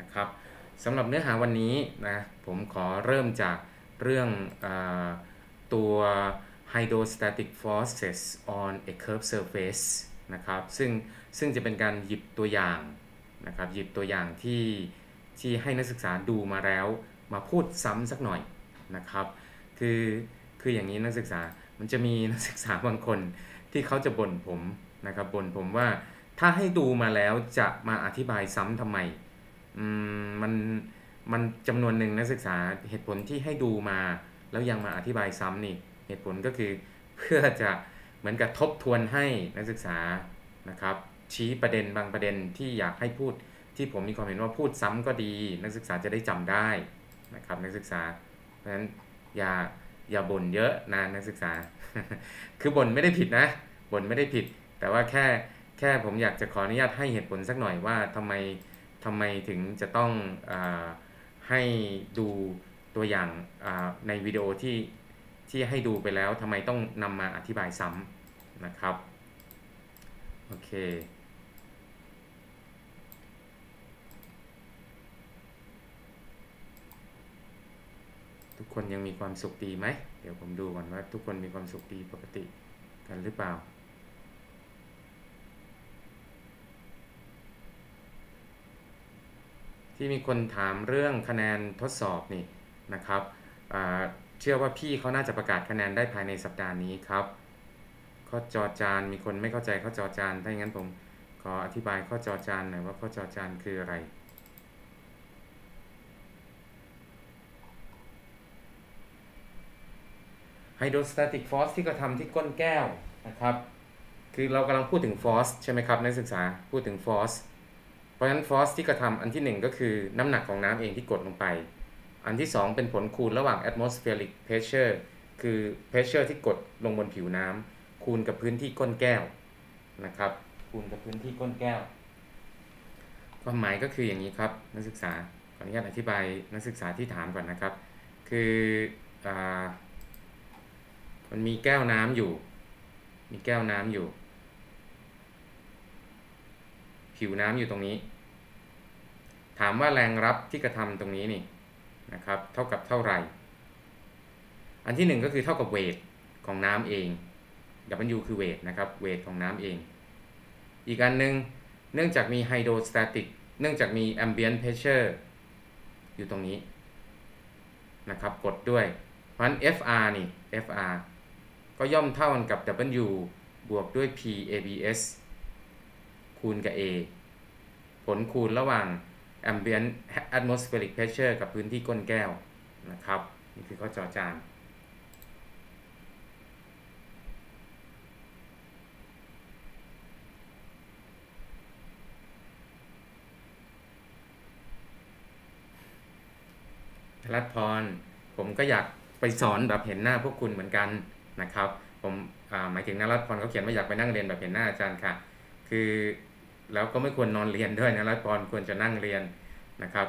นะครับสำหรับเนื้อหาวันนี้นะผมขอเริ่มจากเรื่องตัว hydrostatic forces on a curved surface นะครับซึ่งจะเป็นการหยิบตัวอย่างนะครับหยิบตัวอย่างที่ให้นักศึกษาดูมาแล้วมาพูดซ้ำสักหน่อยนะครับคือคืออย่างนี้นักศึกษามันจะมีนักศึกษาบางคนที่เขาจะบ่นผมนะครับบ่นผมว่าถ้าให้ดูมาแล้วจะมาอธิบายซ้ำทำไมมันมันจำนวนหนึ่งนักศึกษาเหตุผลที่ให้ดูมาแล้วยังมาอธิบายซ้ำนี่เหตุผลก็คือเพื่อจะเหมือนกับทบทวนให้นักศึกษานะครับชี้ประเด็นบางประเด็นที่อยากให้พูดที่ผมมีความเห็นว่าพูดซ้ำก็ดีนักศึกษาจะได้จำได้นะครับนักศึกษาเพราะฉะนั้นอย่าบ่นเยอะนะนักศึกษา คือบ่นไม่ได้ผิดนะบ่นไม่ได้ผิดแต่ว่าแค่ผมอยากจะขออนุญาตให้เหตุผลสักหน่อยว่าทำไมถึงจะต้องให้ดูตัวอย่างในวิดีโอที่ให้ดูไปแล้วทำไมต้องนำมาอธิบายซ้ำนะครับโอเคทุกคนยังมีความสุขดีไหมเดี๋ยวผมดูก่อนว่าทุกคนมีความสุขดีปกติกันหรือเปล่าที่มีคนถามเรื่องคะแนนทดสอบนี่นะครับเชื่อว่าพี่เขาน่าจะประกาศคะแนนได้ภายในสัปดาห์นี้ครับข้อจอจานมีคนไม่เข้าใจข้อจอจานถ้าอย่างนั้นผมขออธิบายข้อจอจานหน่อยว่าข้อจอจานคืออะไรไฮโดรสแตติกฟอร์สที่กระทำที่ก้นแก้วนะครับคือเรากำลังพูดถึงฟอร์สใช่ไหมครับนักศึกษาพูดถึงฟอร์สเพราะฉะนั้นฟอร์สที่กระทำอันที่1ก็คือน้ำหนักของน้ำเองที่กดลงไปอันที่2เป็นผลคูณระหว่าง atmospheric pressure คือ pressure ที่กดลงบนผิวน้ำคูณกับพื้นที่ก้นแก้วนะครับคูณกับพื้นที่ก้นแก้วความหมายก็คืออย่างนี้ครับนักศึกษาขออนุญาตอธิบายนักศึกษาที่ถามก่อนนะครับคือมันมีแก้วน้ำอยู่ผิวน้ำอยู่ตรงนี้ถามว่าแรงรับที่กระทำตรงนี้นี่นะครับเท่ากับเท่าไหร่อันที่1ก็คือเท่ากับเวทของน้ำเอง W คือเวทนะครับเวทของน้ำเองอีกอันนึงเนื่องจากมีไฮโดรสแตติกเนื่องจากมี ambient pressure อยู่ตรงนี้นะครับกดด้วยเพราะฉะนั้น FR นี่ FR ก็ย่อมเท่ากันกับ W บวกด้วย PABS คูณกับ A ผลคูณระหว่าง ambient atmospheric pressure กับพื้นที่ก้นแก้วนะครับนี่คือข้อจอจานรัตพรผมก็อยากไปสอนแบบเห็นหน้าพวกคุณเหมือนกันนะครับผมหมายถึงนรัตพรเขาเขียนว่าอยากไปนั่งเรียนแบบเห็นหน้าอาจารย์ค่ะคือแล้วก็ไม่ควรนอนเรียนด้วยนะรัตพรควรจะนั่งเรียนนะครับ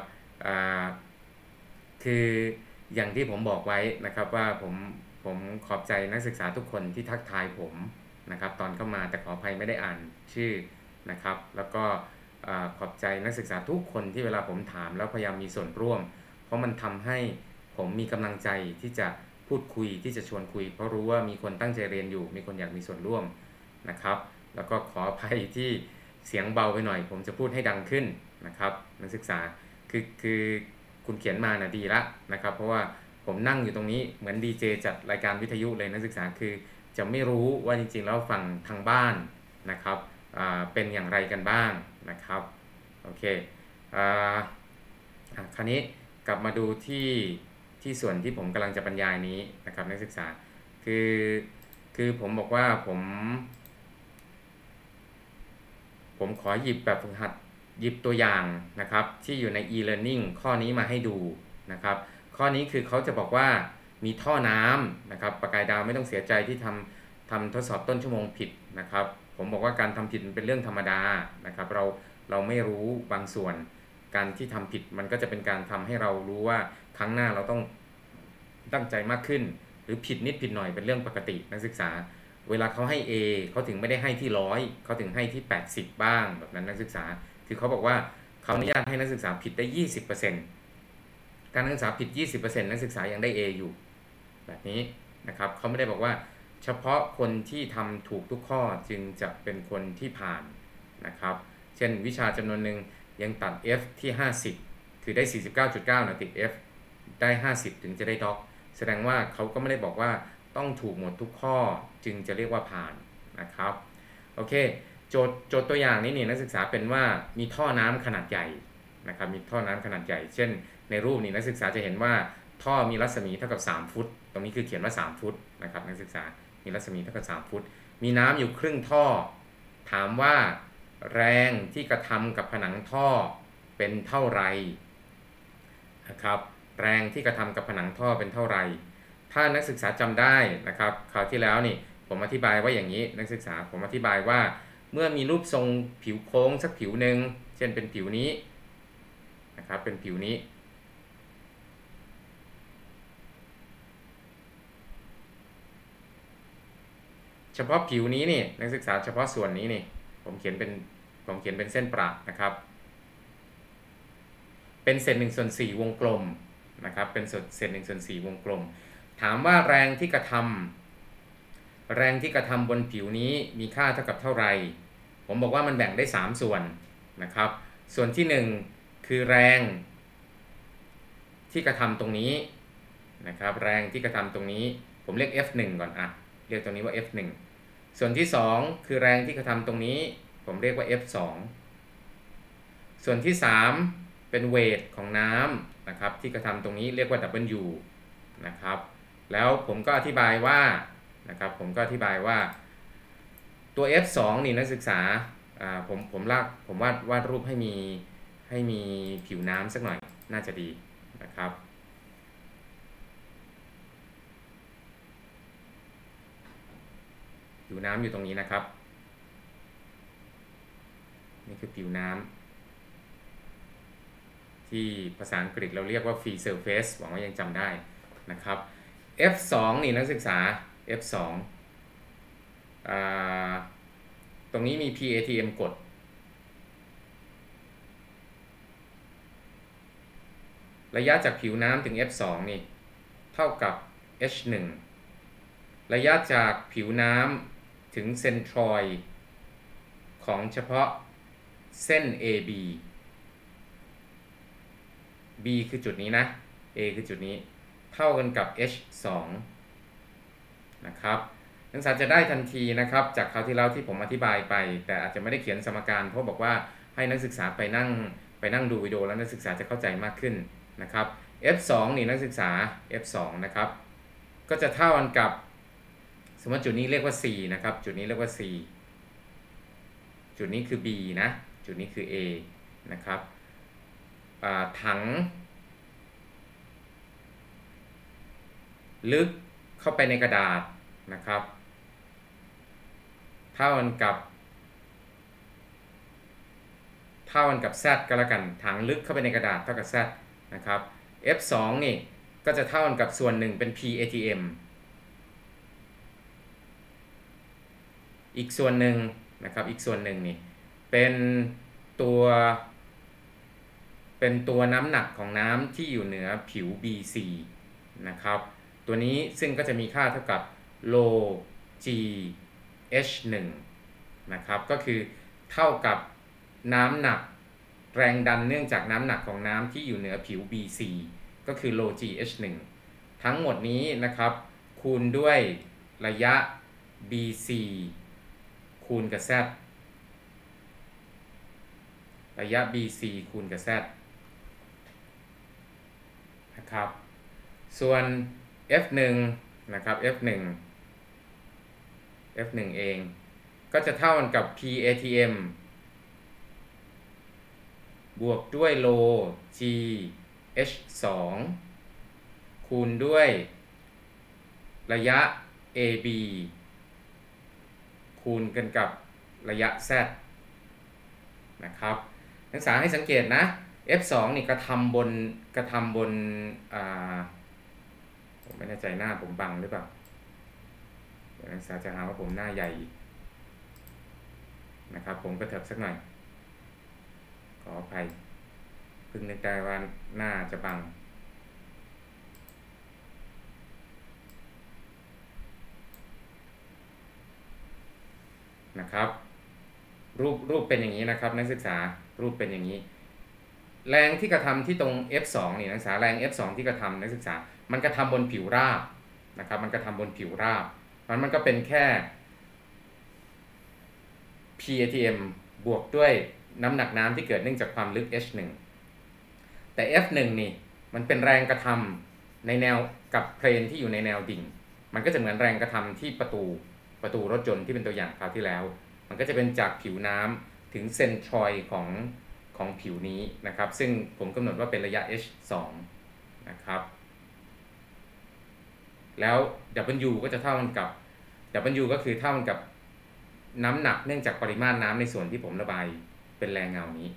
คืออย่างที่ผมบอกไว้นะครับว่าผมขอบใจนักศึกษาทุกคนที่ทักทายผมนะครับตอนเข้ามาแต่ขออภัยไม่ได้อ่านชื่อนะครับแล้วก็ขอบใจนักศึกษาทุกคนที่เวลาผมถามแล้วพยายามมีส่วนร่วมเพราะมันทำให้ผมมีกำลังใจที่จะพูดคุยที่จะชวนคุยเพราะรู้ว่ามีคนตั้งใจเรียนอยู่มีคนอยากมีส่วนร่วมนะครับแล้วก็ขออภัยที่เสียงเบาไปหน่อยผมจะพูดให้ดังขึ้นนะครับนักศึกษาคือคุณเขียนมานะดีละนะครับเพราะว่าผมนั่งอยู่ตรงนี้เหมือนดีเจจัดรายการวิทยุเลยนักศึกษาคือจะไม่รู้ว่าจริงๆแล้วฝั่งทางบ้านนะครับเป็นอย่างไรกันบ้างนะครับโอเคคราวนี้กลับมาดูที่ส่วนที่ผมกำลังจะบรรยายนี้นะครับนักศึกษาคือผมบอกว่าผมขอหยิบแบบฝึกหัดหยิบตัวอย่างนะครับที่อยู่ใน e-learning ข้อนี้มาให้ดูนะครับข้อนี้คือเขาจะบอกว่ามีท่อน้ำนะครับประกายดาวไม่ต้องเสียใจที่ทำทดสอบต้นชั่วโมงผิดนะครับผมบอกว่าการทำผิดเป็นเรื่องธรรมดานะครับเราไม่รู้บางส่วนการที่ทำผิดมันก็จะเป็นการทำให้เรารู้ว่าครั้งหน้าเราต้องตั้งใจมากขึ้นหรือผิดนิดผิดหน่อยเป็นเรื่องปกตินักศึกษาเวลาเขาให้ A เขาถึงไม่ได้ให้ที่100เขาถึงให้ที่80บ้างแบบนั้นนักศึกษาคือเขาบอกว่าเขาอนุญาตให้นักศึกษาผิดได้ 20%การนักศึกษาผิด 20% นักศึกษายังได้ A อยู่แบบนี้นะครับเขาไม่ได้บอกว่าเฉพาะคนที่ทำถูกทุกข้อจึงจะเป็นคนที่ผ่านนะครับเช่นวิชาจำนวนหนึ่งยังตัด F ที่ 50คือได้ 49.9 นะติด F ได้ 50 ถึงจะได้ด็อกแสดงว่าเขาก็ไม่ได้บอกว่าต้องถูกหมดทุกข้อจึงจะเรียกว่าผ่านนะครับโอเคโจทย์ตัวอย่างนี้นี่นักศึกษาเป็นว่ามีท่อน้ำขนาดใหญ่นะครับมีท่อน้ำขนาดใหญ่เช่นในรูปนี้นักศึกษาจะเห็นว่าท่อมีรัศมีเท่ากับ3ฟุตตรงนี้คือเขียนว่า3ฟุตนะครับนักศึกษามีรัศมีเท่ากับ3ฟุตมีน้ำอยู่ครึ่งท่อถามว่าแรงที่กระทำกับผนังท่อเป็นเท่าไรนะครับแรงที่กระทำกับผนังท่อเป็นเท่าไรถ้านักศึกษาจำได้นะครับคราวที่แล้วนี่ผมอธิบายว่าอย่างนี้นักศึกษาผมอธิบายว่าเมื่อมีรูปทรงผิวโค้งสักผิวหนึ่งเช่นเป็นผิวนี้นะครับเป็นผิวนี้เฉพาะผิวนี้นี่นักศึกษาเฉพาะส่วนนี้นี่ผมเขียนเป็นเส้นประนะครับเป็นเศษ1/4วงกลมนะครับเป็นเศษ1/4วงกลมถามว่าแรงที่กระทำบนผิวนี้มีค่าเท่ากับเท่าไหร่ผมบอกว่ามันแบ่งได้3ส่วนนะครับส่วนที่1คือแรงที่กระทำตรงนี้นะครับแรงที่กระทำตรงนี้ผมเรียก F1 ก่อนเรียกตรงนี้ว่า F1 ส่วนที่2คือแรงที่กระทำตรงนี้ผมเรียกว่า F2 ส่วนที่3เป็นเวทของน้ำนะครับที่กระทำตรงนี้เรียกว่า W นะครับแล้วผมก็อธิบายว่าตัว F2 นี่นักศึกษาผมวาดรูปให้มีผิวน้ำสักหน่อยน่าจะดีนะครับผิวน้ำอยู่ตรงนี้นะครับนี่คือผิวน้ำที่ภาษาอังกฤษเราเรียกว่า free surface หวังว่ายังจำได้นะครับ F2 นี่นักศึกษา F2 ตรงนี้มี PATM กดระยะจากผิวน้ำถึง F2 นี่เท่ากับ H1 ระยะจากผิวน้ำถึงเซนทรอยด์ของเฉพาะเส้น AB B คือจุดนี้นะ A คือจุดนี้เท่ากันกับ H2 นะครับนักศึกษาจะได้ทันทีนะครับจากคราวที่แล้วที่ผมอธิบายไปแต่อาจจะไม่ได้เขียนสมการเพราะบอกว่าให้นักศึกษาไปนั่งดูวิดีโอแล้วนักศึกษาจะเข้าใจมากขึ้นนะครับ F2 นี่นักศึกษา F2 นะครับก็จะเท่ากันกับสมมติจุดนี้เรียกว่า C นะครับจุดนี้เรียกว่า C จุดนี้คือ B นะจุดนี้คือ A นะครับถังลึกเข้าไปในกระดาษนะครับเท่ากันกับ Z ก็แล้วกันถังลึกเข้าไปในกระดาษเท่ากับ Z นะครับ F2 นี่ก็จะเท่ากันกับส่วนหนึ่งเป็น PATM อีกส่วนหนึ่งนะครับอีกส่วนหนึ่งนี่เป็นตัวน้ำหนักของน้ำที่อยู่เหนือผิว BC นะครับตัวนี้ซึ่งก็จะมีค่าเท่ากับ rho g h1 นะครับก็คือเท่ากับน้ำหนักแรงดันเนื่องจากน้ำหนักของน้ำที่อยู่เหนือผิว BC ก็คือ rho g h1 ทั้งหมดนี้นะครับคูณด้วยระยะ BC คูณกับ Z ระยะ BC คูณกับ Z นะครับส่วน F1 นะครับ F1 เองก็จะเท่ากันกับ PATM บวกด้วย rho g h2 คูณด้วยระยะ AB คูณกันกับระยะ Z นะครับนักศึกษาให้สังเกตนะ F2 นี่กระทำบนผมไม่แน่ใจหน้าผมบังหรือเปล่าเดี๋ยวนักศึกษาจะหาว่าผมหน้าใหญ่นะครับผมกระเถิบสักหน่อยขออภัยเพิ่งนึกได้ว่าหน้าจะบังนะครับรูปเป็นอย่างนี้นะครับนักศึกษารูปเป็นอย่างนี้แรงที่กระทำที่ตรง F2 นี่นักศึกษาแรง F2 ที่กระทำนักศึกษามันกระทำบนผิวราบนะครับมันกระทำบนผิวราบมันก็เป็นแค่ PATM บวกด้วยน้ำหนักน้ำที่เกิดเนื่องจากความลึก H1 แต่ F1 นี่มันเป็นแรงกระทำในแนวกับเพลนที่อยู่ในแนวดิ่งมันก็จะเหมือนแรงกระทำที่ประตูรถยนต์ที่เป็นตัวอย่างคราวที่แล้วมันก็จะเป็นจากผิวน้ำถึงเซนทรอยด์ของผิวนี้นะครับซึ่งผมกำหนดว่าเป็นระยะ h2 นะครับแล้ว W ก็จะเท่ากันกับ W ก็คือเท่ากันกับน้ำหนักเนื่องจากปริมาตรน้ำในส่วนที่ผมระบายเป็นแรงเงานี้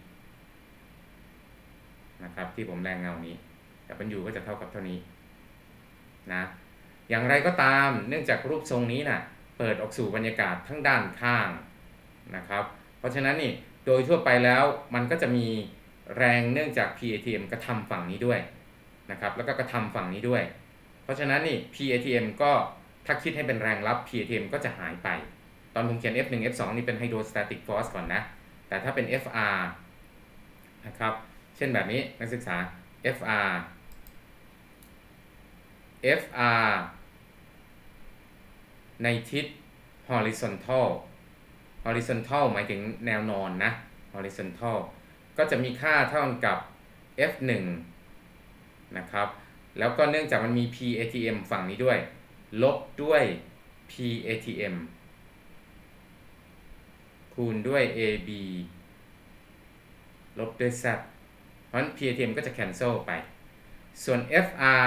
นะครับที่ผมแรงเงานี้ W ก็จะเท่ากับเท่านี้นะอย่างไรก็ตามเนื่องจากรูปทรงนี้นะเปิดออกสู่บรรยากาศทั้งด้านข้างนะครับเพราะฉะนั้นนี่โดยทั่วไปแล้วมันก็จะมีแรงเนื่องจาก PATM กระทำฝั่งนี้ด้วยนะครับแล้วก็กระทำฝั่งนี้ด้วยเพราะฉะนั้นนี่ PATM ก็ถ้าคิดให้เป็นแรงรับ PATM ก็จะหายไปตอนผมเขียน F1 F2 นี่เป็น Hydrostatic Force ก่อนนะแต่ถ้าเป็น FR นะครับเช่นแบบนี้นักศึกษา FR ในทิศ horizontal หมายถึงแนวนอนนะ horizontal ก็จะมีค่าเท่ากับ F1 นะครับแล้วก็เนื่องจากมันมี PATM ฝั่งนี้ด้วยลบด้วย PATM คูณด้วย AB ลบด้วย Z เพราะฉะนั้น PATM ก็จะ cancel ไปส่วน FR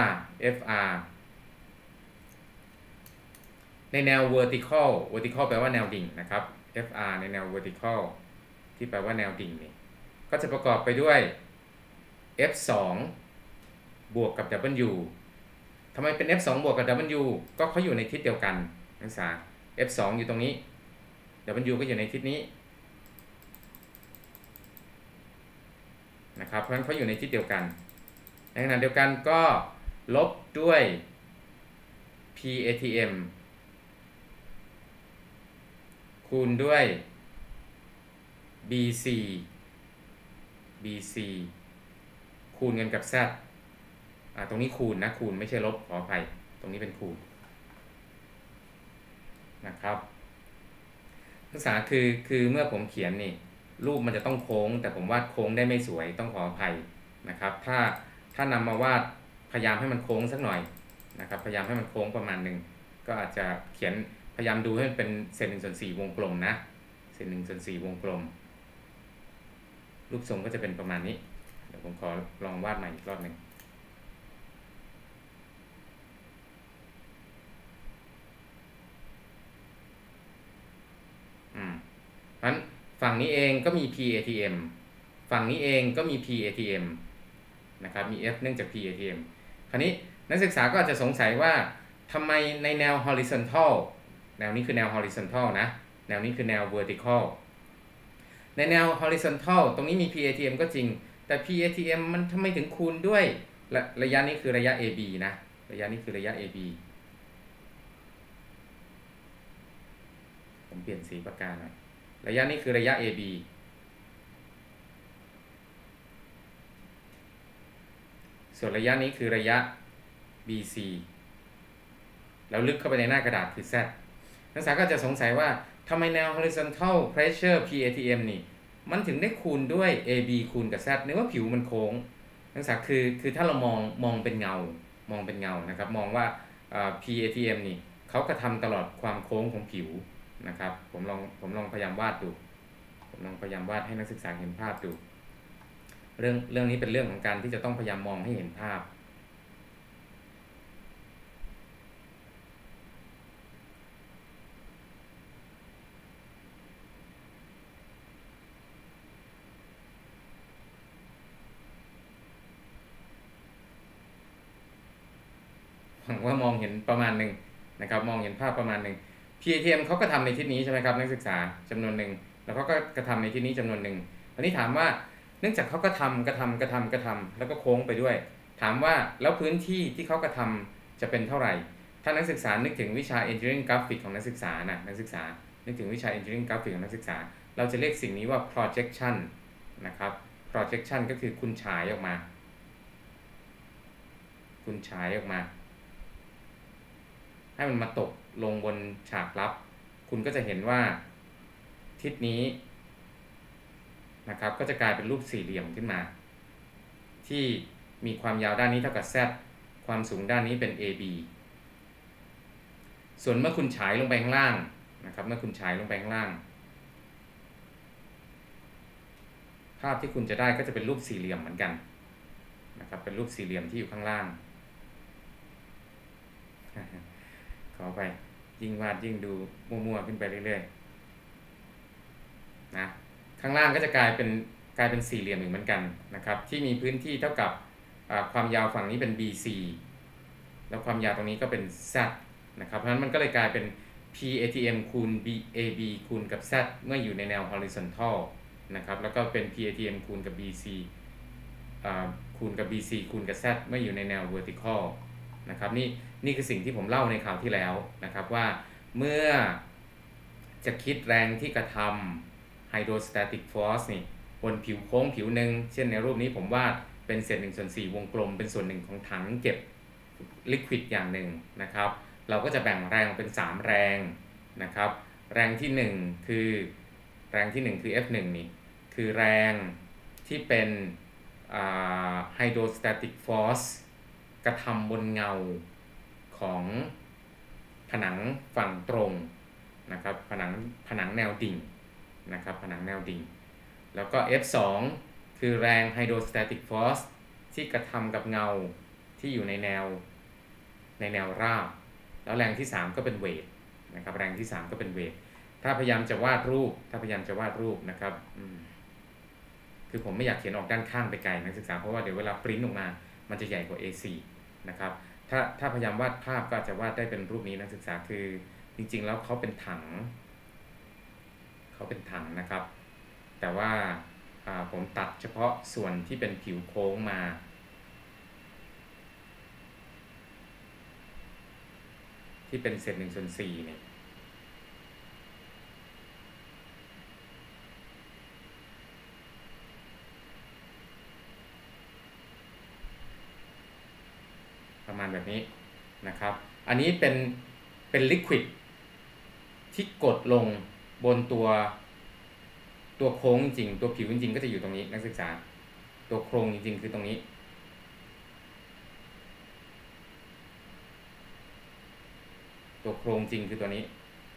ในแนว vertical แปลว่าแนวดิ่งนะครับ FR ในแนว vertical ที่แปลว่าแนวดิ่งนี่ก็จะประกอบไปด้วย F2 บวกกับ W ทำไมเป็น F2 บวกกับ W ก็เขาอยู่ในทิศเดียวกันนักศึกษา F2 อยู่ตรงนี้ W ก็อยู่ในทิศนี้นะครับเพราะฉะนั้นเขาอยู่ในทิศเดียวกันในขณะเดียวกันก็ลบด้วย PATM คูณด้วย BC คูณกันกับ Z ตรงนี้คูณนะคูณไม่ใช่ลบขออภัยตรงนี้เป็นคูณนะครับนักศึกษาคือเมื่อผมเขียนนี่รูปมันจะต้องโค้งแต่ผมวาดโค้งได้ไม่สวยต้องขออภัยนะครับถ้านำมาวาดพยายามให้มันโค้งสักหน่อยนะครับพยายามให้มันโค้งประมาณหนึ่งก็อาจจะเขียนพยายามดูให้มันเป็นเศษ1/4วงกลมนะเศษ1/4วงกลมรูปทรงก็จะเป็นประมาณนี้เดี๋ยวผมขอลองวาดใหม่อีกรอบหนึ่งเพราะฉะนั้นฝั่งนี้เองก็มี PATM ฝั่งนี้เองก็มี PATM นะครับมี F เนื่องจาก PATM คราวนี้นักศึกษาก็อาจจะสงสัยว่าทำไมในแนว horizontal แนวนี้คือแนว horizontal นะแนวนี้คือแนว vertical ในแนว horizontal ตรงนี้มี PATM ก็จริงแต่ PATM มันทำไมถึงคูณด้วยระยะนี้คือระยะ AB นะระยะนี้คือระยะ AB ผมเปลี่ยนสีปากกาหน่อยระยะนี้คือระยะ AB ส่วนระยะนี้คือระยะ BC แล้วลึกเข้าไปในหน้ากระดาษคือ Z นักศึกษาก็จะสงสัยว่าทำไมแนว horizontal pressure PATM นี่มันถึงได้คูณด้วย AB คูณกับ Z เนื่องว่าผิวมันโค้งนักศึกษาคือถ้าเรามองเป็นเงานะครับมองว่าPATM นี่เขากระทำตลอดความโค้งของผิวนะครับผมลองพยายามวาดดูผมลองพยายามวาดให้นักศึกษาเห็นภาพดูเรื่องนี้เป็นเรื่องของการที่จะต้องพยายามมองให้เห็นภาพหวังว่ามองเห็นประมาณหนึ่งนะครับมองเห็นภาพประมาณหนึ่ง PATM เขาก็ทำในทิศนี้ใช่ไหมครับนักศึกษาจำนวนหนึ่งแล้วเขาก็กระทำในทิศนี้จำนวนหนึ่งอันนี้ถามว่าเนื่องจากเขากระทำแล้วก็โค้งไปด้วยถามว่าแล้วพื้นที่ที่เขากระทำจะเป็นเท่าไหร่ถ้านักศึกษานึกถึงวิชา Engineering Graphics ของนักศึกษานักศึกษานึกถึงวิชา Engineering Graphics ของนักศึกษาเราจะเรียกสิ่งนี้ว่า projection นะครับ projection ก็คือคุณฉายออกมาให้มันมาตกลงบนฉากลับคุณก็จะเห็นว่าทิศนี้นะครับก็จะกลายเป็นรูปสี่เหลี่ยมขึ้นมาที่มีความยาวด้านนี้เท่ากับ z ความสูงด้านนี้เป็น AB ส่วนเมื่อคุณฉายลงไปข้างล่างนะครับเมื่อคุณฉายลงไปข้างล่างภาพที่คุณจะได้ก็จะเป็นรูปสี่เหลี่ยมเหมือนกันนะครับเป็นรูปสี่เหลี่ยมที่อยู่ข้างล่างขอไปยิ่งวาดยิ่งดูมั่วๆขึ้นไปเรื่อยๆนะข้างล่างก็จะกลายเป็นสี่เหลี่ยมอีกเหมือนกันนะครับที่มีพื้นที่เท่ากับความยาวฝั่งนี้เป็น BC แล้วความยาวตรงนี้ก็เป็น Z นะครับเพราะฉะนั้นมันก็เลยกลายเป็น PATM คูณ AB คูณกับ Z เมื่ออยู่ในแนว horizontal นะครับแล้วก็เป็น PATM คูณกับ BC คูณกับ BC คูณกับ Z เมื่ออยู่ในแนว vertical นะครับนี่คือสิ่งที่ผมเล่าในคราวที่แล้วนะครับว่าเมื่อจะคิดแรงที่กระทำ hydrostatic force นี่บนผิวโค้งผิวหนึ่งเช่นในรูปนี้ผมวาดเป็นเศษ1/4วงกลมเป็นส่วนหนึ่งของถังเก็บลิควิดอย่างหนึ่งนะครับเราก็จะแบ่งแรงเป็น3แรงนะครับแรงที่1คือF1 นี่คือแรงที่เป็นhydrostatic force กระทำบนเงาของผนังฝั่งตรงนะครับผนังแนวดิ่งนะครับผนังแนวดิ่งแล้วก็ F2 คือแรง hydrostatic force ที่กระทำกับเงาที่อยู่ในแนวราบแล้วแรงที่3ก็เป็นเวทนะครับแรงที่3ก็เป็นเวทถ้าพยายามจะวาดรูปนะครับคือผมไม่อยากเขียนออกด้านข้างไปไกลนักศึกษาเพราะว่าเดี๋ยวเวลาปริ้นออกมามันจะใหญ่กว่า A4 นะครับถ้าพยายามวาดภาพก็จะวาดได้เป็นรูปนี้นักศึกษาคือจริงๆแล้วเขาเป็นถังนะครับแต่ว่าผมตัดเฉพาะส่วนที่เป็นผิวโค้งมาที่เป็นเศษ1/4เนี่ยประมาณแบบนี้นะครับอันนี้เป็นลิควิดที่กดลงบนตัวโค้งจริงตัวผิวจริงก็จะอยู่ตรงนี้นักศึกษาตัวโครงจริงๆคือตรงนี้ตัวโครงจริงคือตัวนี้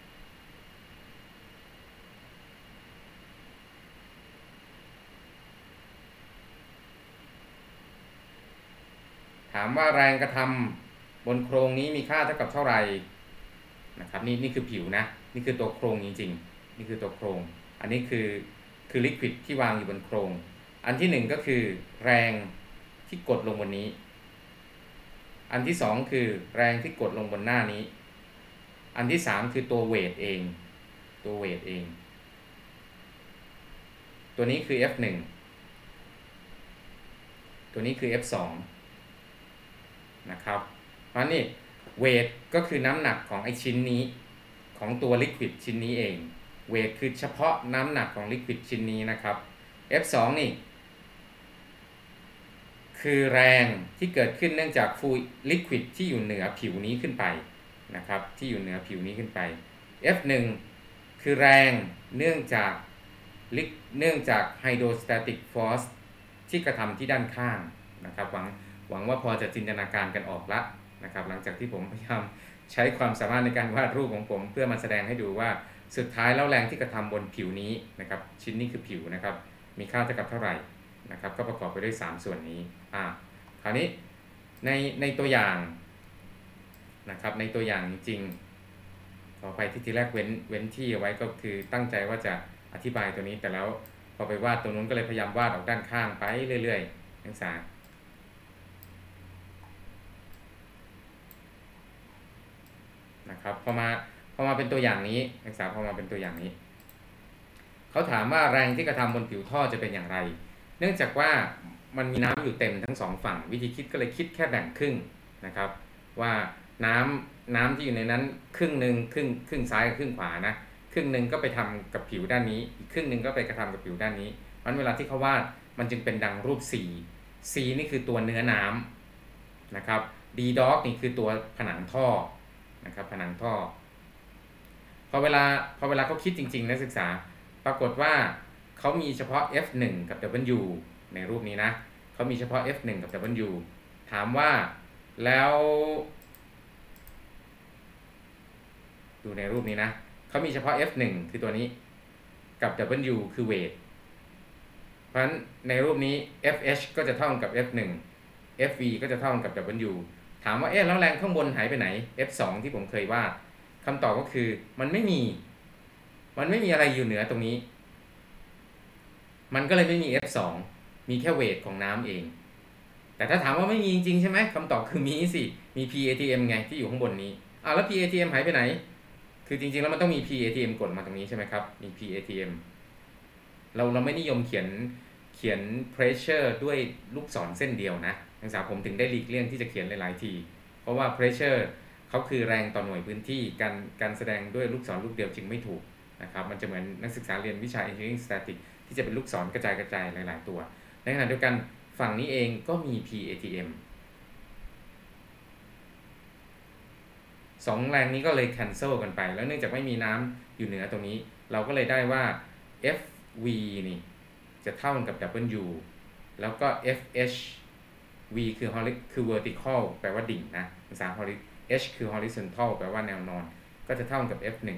ถามว่าแรงกระทำบนโครงนี้มีค่าเท่ากับเท่าไหร่นะครับนี่คือผิวนะนี่คือตัวโครงจริงๆนี่คือตัวโครงอันนี้คือลิควิดที่วางอยู่บนโครงอันที่1ก็คือแรงที่กดลงบนนี้อันที่2คือแรงที่กดลงบนหน้านี้อันที่3คือตัวเวทเองตัวนี้คือ F1 ตัวนี้คือ F2 นะครับเพราะนี่เวทก็คือน้ำหนักของไอชิ้นนี้ของตัวลิควิดชิ้นนี้เองเวทคือเฉพาะน้ำหนักของลิควิดชิ้นนี้นะครับ F2 นี่คือแรงที่เกิดขึ้นเนื่องจากฟลูอิดลิควิดที่อยู่เหนือผิวนี้ขึ้นไปนะครับที่อยู่เหนือผิวนี้ขึ้นไป F1 คือแรงเนื่องจากไฮโดรสแตติกฟอร์สที่กระทำที่ด้านข้างนะครับหวังว่าพอจะจินตนาการกันออกละนะครับหลังจากที่ผมพยายามใช้ความสามารถในการวาดรูปของผมเพื่อมาแสดงให้ดูว่าสุดท้ายแล้วแรงที่กระทำบนผิวนี้นะครับชิ้นนี้คือผิวนะครับมีค่าเท่ากับเท่าไหร่นะครับก็ประกอบไปด้วย3ส่วนนี้คราวนี้ในตัวอย่างนะครับในตัวอย่างจริงๆขอไปที่แรกเว้นที่เอาไว้ก็คือตั้งใจว่าจะอธิบายตัวนี้แต่แล้วพอไปวาดตรงนู้นก็เลยพยายามวาดออกด้านข้างไปเรื่อยๆนักศึกษานะครับพอมาเป็นตัวอย่างนี้นักศึกษาพอมาเป็นตัวอย่างนี้เขาถามว่าแรงที่กระทำบนผิวท่อจะเป็นอย่างไรเนื่องจากว่ามันมีน้ำอยู่เต็มทั้งสองฝั่งวิธีคิดก็เลยคิดแค่แบ่งครึ่งนะครับว่าน้ำที่อยู่ในนั้นครึ่งหนึ่งครึ่งซ้ายกับครึ่งขวานะครึ่งหนึ่งก็ไปทำกับผิวด้านนี้อีกครึ่งหนึ่งก็ไปกระทำกับผิวด้านนี้เพราะเวลาที่เขาวาดมันจึงเป็นดังรูป C นี่คือตัวเนื้อน้ำนะครับ D dog นี่คือตัวผนังท่อนะครับผนังท่อพอเวลาเขาคิดจริงๆนักศึกษาปรากฏว่าเขามีเฉพาะ F1 กับ W ในรูปนี้นะเขามีเฉพาะ F1 กับ W ถามว่าแล้วดูในรูปนี้นะเขามีเฉพาะ F1 คือตัวนี้กับ W คือเวทเพราะฉะนั้นในรูปนี้ FH ก็จะเท่ากับ F1 FV ก็จะเท่ากับ W ถามว่าแล้วแรงข้างบนหายไปไหน F2 ที่ผมเคยวาดคำตอบก็คือมันไม่มีอะไรอยู่เหนือตรงนี้มันก็เลยไม่มี F2 มีแค่เวทของน้ำเองแต่ถ้าถามว่าไม่มีจริงๆใช่ไหมคำตอบคือมีสิมี PATM ไงที่อยู่ข้างบนนี้แล้ว PATM หายไปไหนคือจริงๆแล้วมันต้องมี PATM กดมาตรงนี้ใช่ไหมครับมี PATM เราไม่นิยมเขียน pressure ด้วยลูกศรเส้นเดียวนะนักศึกษาผมถึงได้หลีกเลี่ยงที่จะเขียนหลายๆทีเพราะว่า pressure เขาคือแรงต่อหน่วยพื้นที่การแสดงด้วยลูกศรลูกเดียวจึงไม่ถูกนะครับมันจะเหมือนนักศึกษาเรียนวิชา engineering statics ที่จะเป็นลูกศรกระจายหลายๆตัวในขณะเดียวกันฝั่งนี้เองก็มี PATM 2 แรงนี้ก็เลย cancel กันไปแล้วเนื่องจากไม่มีน้ำอยู่เหนือตรงนี้เราก็เลยได้ว่า FV นี่จะเท่ากับ W แล้วก็ FH V คือ vertical แปลว่าดิ่งนะภาษา H คือ horizontal แปลว่าแนวนอนก็จะเท่ากับ F1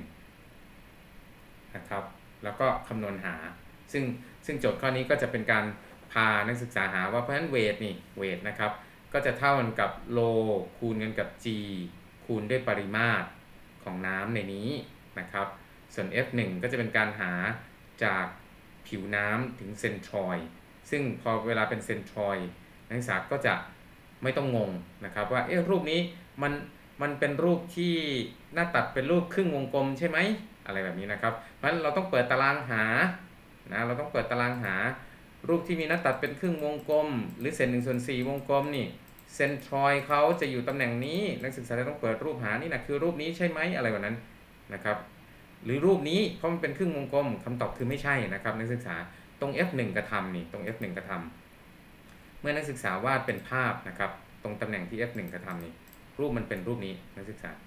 นะครับแล้วก็คำนวณหาซึ่งโจทย์ข้อนี้ก็จะเป็นการพานักศึกษาหาว่าเพราะฉะนั้นเวทนะครับก็จะเท่ากันกับโลคูณกันกับ G คูณด้วยปริมาตรของน้ำในนี้นะครับส่วน F1 ก็จะเป็นการหาจากผิวน้ำถึงเซนทรอยด์ซึ่งพอเวลาเป็นเซนทรอยด์นักศึกษาก็จะไม่ต้องงงนะครับว่ารูปนี้มันเป็นรูปที่หน้าตัดเป็นรูปครึ่งวงกลมใช่ไหมอะไรแบบนี้นะครับเพราะฉะนั้นเราต้องเปิดตารางหานะเราต้องเปิดตารางหารูปที่มีหน้าตัดเป็นครึ่งวงกลมหรือเศษ1/4วงกลมนี่เซนทรอยด์เขาจะอยู่ตำแหน่งนี้นักศึกษาจะต้องเปิดรูปหานี่นะคือรูปนี้ใช่ไหมอะไรแบบนั้นนะครับหรือรูปนี้เพราะมันเป็นครึ่งวงกลมคำตอบคือไม่ใช่นะครับนักศึกษาตรง F1 กระทำนี่ตรง F1 กระทำเมื่อนักศึกษาวาดเป็นภาพนะครับตรงตำแหน่งที่ F1 กระทำนี่รูปมันเป็นรูปนี้นักศึกษา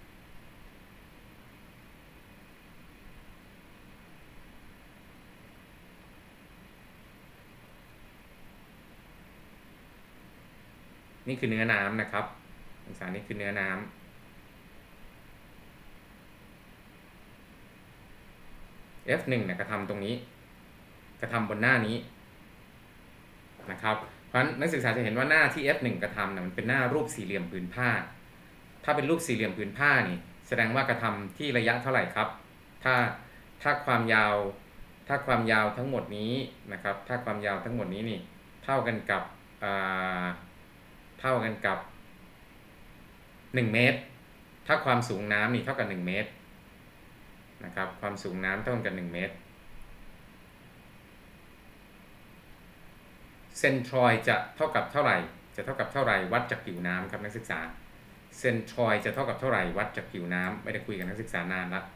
นี่คือเนื้อน้ำนะครับนักศึกษานี่คือเนื้อน้ำ F1 เนี่ยกระทำตรงนี้กระทำบนหน้านี้นะครับเพราะฉะนั้นนักศึกษาจะเห็นว่าหน้าที่ F1 กระทำเนี่ยมันเป็นหน้ารูปสี่เหลี่ยมผืนผ้าถ้าเป็นรูปสี่เหลี่ยมผืนผ้านี่แสดงว่ากระทำที่ระยะเท่าไหร่ครับถ้าความยาวทั้งหมดนี้นะครับถ้าความยาวทั้งหมดนี้นี่เท่ากันกับ1 เมตรถ้าความสูงน้ำนี่เท่ากับ1 เมตรนะครับความสูงน้ำเท่ากัน1 เมตรเซนทรอยจะเท่ากับเท่าไหร่วัดจากผิวน้ำครับนักศึกษาเซนทรอยจะเท่ากับเท่าไหร่วัดจากผิวน้ำไม่ได้คุยกับนักศึกษานานละ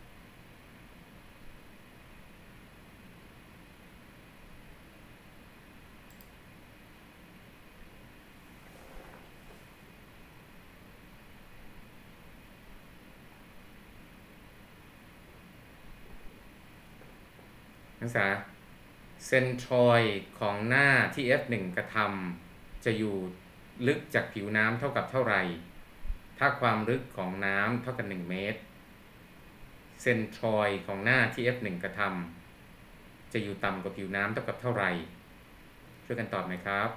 นักศึกษาเซนทรอยของหน้าที่ F1 กระทำจะอยู่ลึกจากผิวน้ำเท่ากับเท่าไหร่ถ้าความลึกของน้ำเท่ากับ1 เมตรเซนทรอยของหน้าที่ F1 กระทำจะอยู่ต่ำกว่าผิวน้ำเท่ากับเท่าไหร่ช่วยกันตอบไหมครับ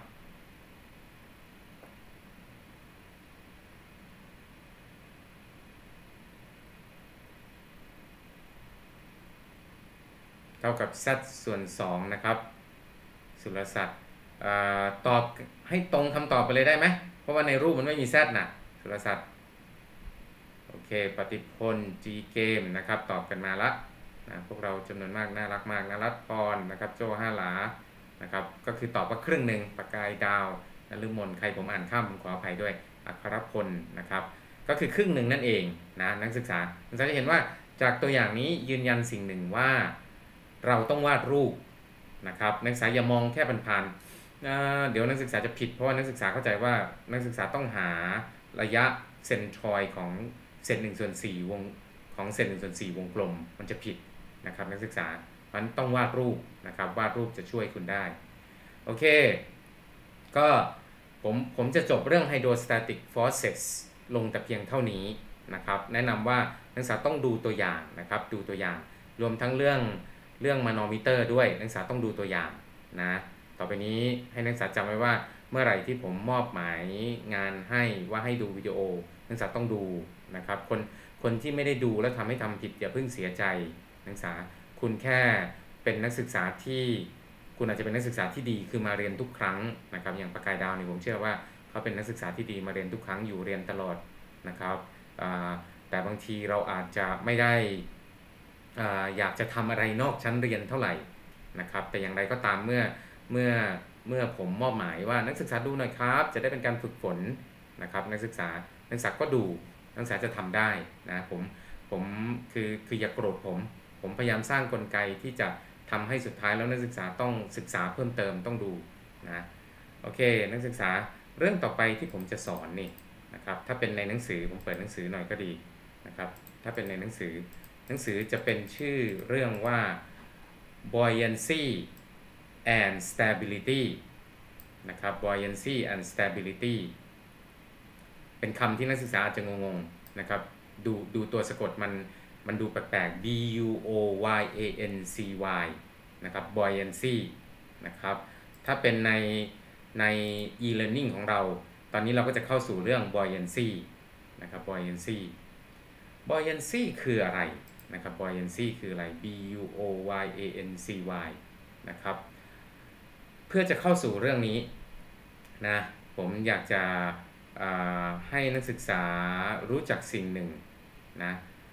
เท่ากับ z ส่วน 2นะครับสุรศักดิ์ตอบให้ตรงคำตอบไปเลยได้ไหมเพราะว่าในรูปมันไม่มี z นะสุรศักดิ์โอเคปฏิพล G เกมนะครับตอบกันมาละนะพวกเราจำนวนมากน่ารักมากนรัตน์พรนะครับโจห้าหลานะครับก็คือตอบว่าครึ่งหนึ่งประกายดาวนฤมลใครผมอ่านข้ามผมขออภัยด้วยอัครพลนะครับก็คือครึ่งหนึ่งนั่นเองนะนักศึกษาจะเห็นว่าจากตัวอย่างนี้ยืนยันสิ่งหนึ่งว่าเราต้องวาดรูปนะครับนักศึกษาอย่ามองแค่ผ่านๆเดี๋ยวนักศึกษาจะผิดเพราะว่านักศึกษาเข้าใจว่านักศึกษาต้องหาระยะเซนทรอยของเศษ1/4วงของเศษ1/4วงกลมมันจะผิดนะครับนักศึกษามันต้องวาดรูปนะครับวาดรูปจะช่วยคุณได้โอเคก็ผมจะจบเรื่อง hydrostatic forces ลงแต่เพียงเท่านี้นะครับแนะนำว่านักศึกษาต้องดูตัวอย่างนะครับดูตัวอย่างรวมทั้งเรื่องมานอมิเตอร์ด้วยนักศึกษาต้องดูตัวอย่างนะต่อไปนี้ให้นักศึกษาจำไว้ว่าเมื่อไหร่ที่ผมมอบหมายงานให้ว่าให้ดูวิดีโอนักศึกษาต้องดูนะครับคนที่ไม่ได้ดูแล้วทำให้ทำผิดอย่าเพิ่งเสียใจนักศึกษาคุณแค่เป็นนักศึกษาที่คุณอาจจะเป็นนักศึกษาที่ดีคือมาเรียนทุกครั้งนะครับอย่างประกายดาวนี่ผมเชื่อว่าเขาเป็นนักศึกษาที่ดีมาเรียนทุกครั้งอยู่เรียนตลอดนะครับแต่บางทีเราอาจจะไม่ได้อยากจะทำอะไรนอกชั้นเรียนเท่าไหร่นะครับแต่อย่างไรก็ตามเมื่อผมมอบหมายว่านักศึกษาดูหน่อยครับจะได้เป็นการฝึกฝนนะครับนักศึกษาก็ดูนักศึกษาจะทำได้นะผมคืออย่าโกรธผมพยายามสร้างกลไกที่จะทำให้สุดท้ายแล้วนักศึกษาต้องศึกษาเพิ่มเติมต้องดูนะโอเคนักศึกษาเรื่องต่อไปที่ผมจะสอนนี่นะครับถ้าเป็นในหนังสือผมเปิดหนังสือหน่อยก็ดีนะครับถ้าเป็นในหนังสือจะเป็นชื่อเรื่องว่า buoyancy and stability นะครับ buoyancy and stability เป็นคำที่นักศึกษาอาจจะงงๆนะครับดูตัวสะกดมันดูแปลกๆ b u o y a n c y นะครับ buoyancy นะครับถ้าเป็นใน e-learning ของเราตอนนี้เราก็จะเข้าสู่เรื่อง buoyancy นะครับ buoyancy คืออะไรนะครับ buoyancy คืออะไร b u o y a n c y นะครับเพื่อจะเข้าสู่เรื่องนี้นะผมอยากจะให้นักศึกษารู้จักสิ่งหนึ่งนะ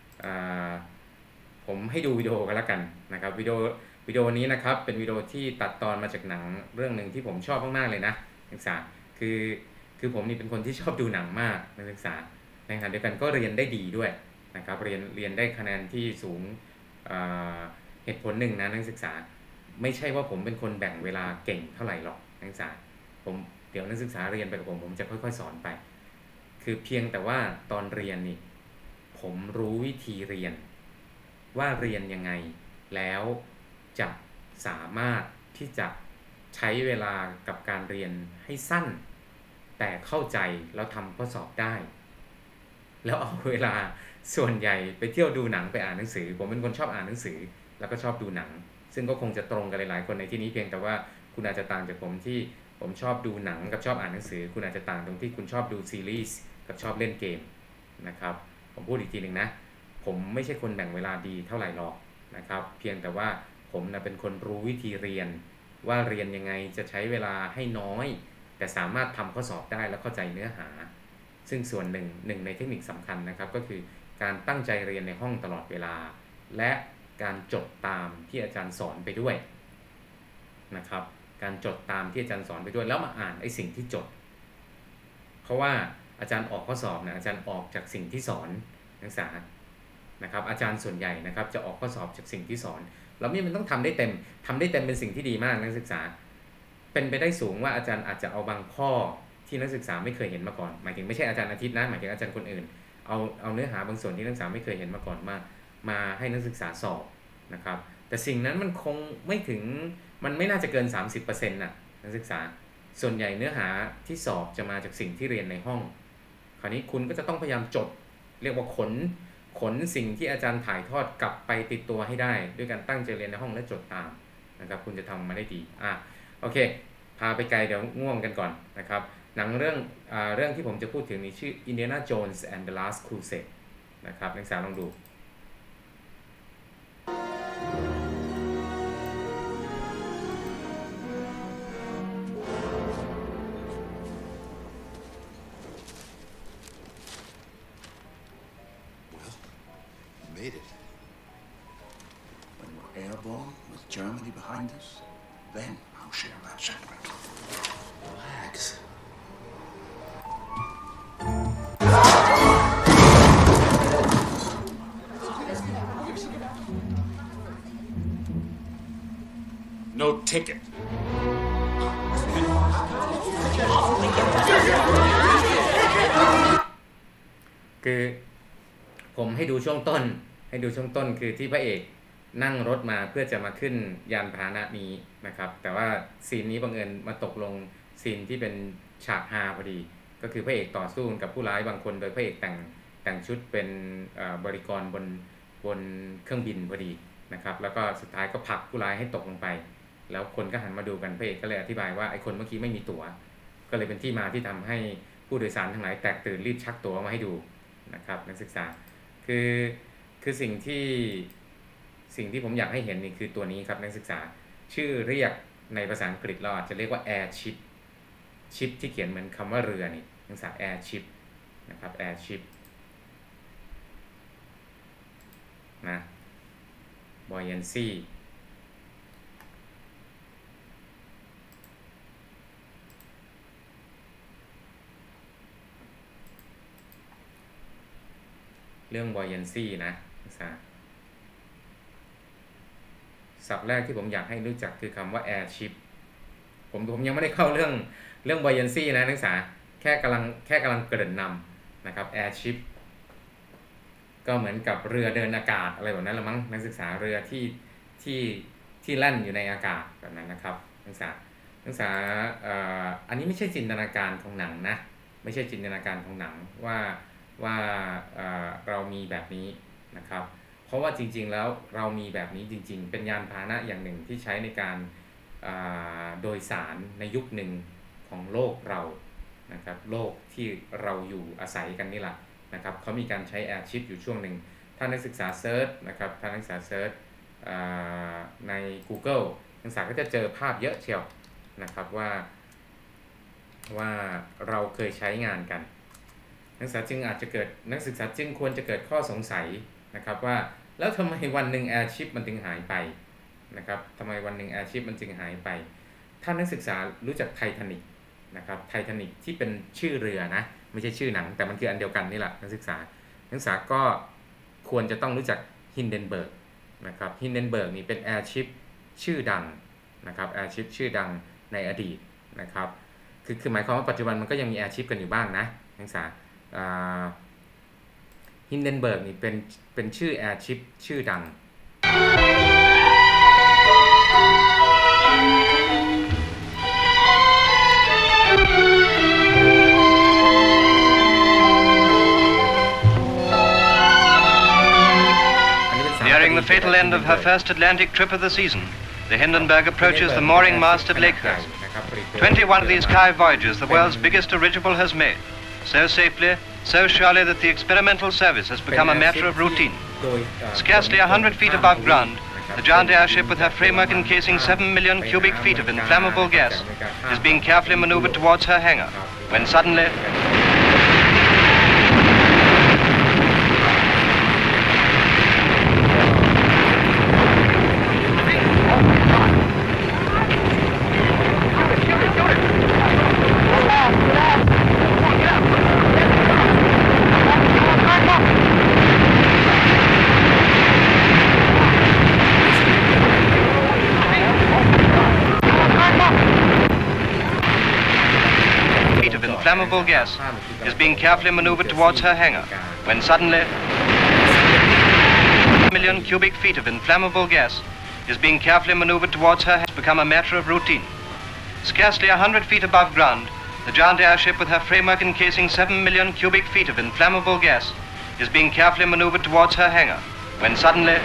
ผมให้ดูวิดีโอกันแล้วกันนะครับวิดีโอนี้นะครับเป็นวิดีโอที่ตัดตอนมาจากหนังเรื่องหนึ่งที่ผมชอบมากๆเลยนะนักศึกษาคือผมนี่เป็นคนที่ชอบดูหนังมากนักศึกษาในขณะเดียวกันก็เรียนได้ดีด้วยนะครับเรียนได้คะแนนที่สูงเหตุผลหนึ่งนะนักศึกษาไม่ใช่ว่าผมเป็นคนแบ่งเวลาเก่งเท่าไหร่หรอกนักศึกษาเดี๋ยวนักศึกษาเรียนไปกับผมจะค่อยๆสอนไปคือเพียงแต่ว่าตอนเรียนนี่ผมรู้วิธีเรียนว่าเรียนยังไงแล้วจะสามารถที่จะใช้เวลากับการเรียนให้สั้นแต่เข้าใจแล้วทำข้อสอบได้แล้วเอาเวลาส่วนใหญ่ไปเที่ยวดูหนังไปอ่านหนังสือผมเป็นคนชอบอ่านหนังสือแล้วก็ชอบดูหนังซึ่งก็คงจะตรงกันหลายๆคนในที่นี้เพียงแต่ว่าคุณอาจจะต่างจากผมที่ผมชอบดูหนังกับชอบอ่านหนังสือคุณอาจจะต่างตรงที่คุณชอบดูซีรีส์กับชอบเล่นเกมนะครับผมพูดอีกทีหนึ่งนะผมไม่ใช่คนแบ่งเวลาดีเท่าไหร่หรอกนะครับเพียงแต่ว่าผมเป็นคนรู้วิธีเรียนว่าเรียนยังไงจะใช้เวลาให้น้อยแต่สามารถทำข้อสอบได้และเข้าใจเนื้อหาซึ่งส่วนหนึ่งในเทคนิคสำคัญนะครับก็คือการตั้งใจเรียนในห้องตลอดเวลาและการจดตามที่อาจารย์สอนไปด้วยนะครับการจดตามที่อาจารย์สอนไปด้วยแล้วมาอ่านไอ้สิ่งที่จดเพราะว่าอาจารย์ออกข้อสอบนะอาจารย์ออกจากสิ่งที่สอนนักศึกษานะครับอาจารย์ส่วนใหญ่นะครับจะออกข้อสอบจากสิ่งที่สอนแล้วนี่มันต้องทำได้เต็มเป็นสิ่งที่ดีมากนักศึกษาเป็นไปได้สูงว่าอาจารย์อาจจะเอาบางข้อที่นักศึกษาไม่เคยเห็นมาก่อนหมายถึงไม่ใช่อาจารย์อาทิตย์นะหมายถึงอาจารย์คนอื่นเอาเนื้อหาบางส่วนที่นักศึกษาไม่เคยเห็นมาก่อนมาให้นักศึกษาสอบนะครับแต่สิ่งนั้นมันคงไม่ถึงมันไม่น่าจะเกิน 30% น่ะนักศึกษาส่วนใหญ่เนื้อหาที่สอบจะมาจากสิ่งที่เรียนในห้องคราวนี้คุณก็จะต้องพยายามจดเรียกว่าขนสิ่งที่อาจารย์ถ่ายทอดกลับไปติดตัวให้ได้ด้วยการตั้งใจเรียนในห้องและจดตามนะครับคุณจะทำมาได้ดีโอเคพาไปไกลเดี๋ยวง่วงกันก่อนนะครับหนังเรื่องที่ผมจะพูดถึงนี้ชื่อ Indiana Jones and the Last Crusade นะครับนักศึกษาลองดู Made it. When we're airborne with Germany behind us, then I'll share that sentiment. Relax. No ticket. คือผมให้ดูช่วงต้นคือที่พระเอกนั่งรถมาเพื่อจะมาขึ้นยานพาหนะนี้นะครับแต่ว่าซีนนี้บังเอิญมาตกลงซีนที่เป็นฉากฮาพอดีก็คือพระเอกต่อสู้กับผู้ร้ายบางคนโดยพระเอกแต่งชุดเป็นบริกรบนเครื่องบินพอดีนะครับแล้วก็สุดท้ายก็ผลักผู้ร้ายให้ตกลงไปแล้วคนก็หันมาดูกันพระเอกก็เลยอธิบายว่าไอ้คนเมื่อกี้ไม่มีตั๋วก็เลยเป็นที่มาที่ทำให้ผู้โดยสารทั้งหลายแตกตื่นรีบชักตั๋วมาให้ดูนะครับนักศึกษาคือสิ่งที่ผมอยากให้เห็นนี่คือตัวนี้ครับนักศึกษาชื่อเรียกในภาษาอังกฤษเราอาจจะเรียกว่า airship ชิปที่เขียนเหมือนคำว่าเรือนี่นักศึกษา airship นะครับ airship นะ buoyancyเรื่อง buoyancy นะนักศึกษาศัพท์แรกที่ผมอยากให้รู้จักคือคำว่า airship ผมยังไม่ได้เข้าเรื่อง buoyancy นะนักศึกษาแค่กำลังเกริ่นนำนะครับ airship ก็เหมือนกับเรือเดินอากาศอะไรแบบนั้นละมั้งนักศึกษาเรือที่แล่นอยู่ในอากาศแบบนั้นนะครับนักศึกษาอันนี้ไม่ใช่จินตนาการของหนังนะไม่ใช่จินตนาการของหนังว่าเรามีแบบนี้นะครับเพราะว่าจริงๆแล้วเรามีแบบนี้จริงๆเป็นยานพาหนะอย่างหนึ่งที่ใช้ในการโดยสารในยุคหนึ่งของโลกเรานะครับโลกที่เราอยู่อาศัยกันนี่แหละนะครับเขามีการใช้ Airship อยู่ช่วงหนึ่งถ้านักศึกษาเซิร์ชนะครับถ้านักศึกษาเซิร์ชใน Google นักศึกษาก็จะเจอภาพเยอะเชียวนะครับว่าเราเคยใช้งานกันนักศึกษาจึงควรจะเกิดข้อสงสัยนะครับว่าแล้วทำไมวันหนึ่ง Airship มันถึงหายไปนะครับทำไมวันหนึ่ง Airship มันจึงหายไปถ้านักศึกษารู้จักไททานิกนะครับไททานิกที่เป็นชื่อเรือนะไม่ใช่ชื่อหนังแต่มันคืออันเดียวกันนี่แหละนักศึกษาก็ควรจะต้องรู้จักฮินเดนเบิร์กนะครับฮินเดนเบิร์กนี่เป็น Airship ชื่อดังนะครับ Airship ชื่อดังในอดีตนะครับคือหมายความว่าปัจจุบันมันก็ยังมี Airship กันอยู่บ้างนะนักศึกษาฮินเดนเบิร์กนี่เป็นชื่อ Airship ชื่อดัง Nearing the fatal end of her first Atlantic trip of the season, the Hindenburg approaches the mooring mast at Lakehurst. 21 of these sky voyages the world's biggest dirigible has made, so safely, so surely that the experimental service has become a matter of routine. Scarcely 100 feet above ground, the giant airship with her framework encasing 7 million cubic feet of inflammable gas is being carefully maneuvered towards her hangar, when suddenly... Flammable gas is being carefully maneuvered towards her hangar, when suddenly 1 million cubic feet of inflammable gas is being carefully maneuvered towards her has become a matter of routine. Scarcely 100 feet above ground, the giant airship with her framework encasing 7 million cubic feet of inflammable gas is being carefully maneuvered towards her hangar, when suddenly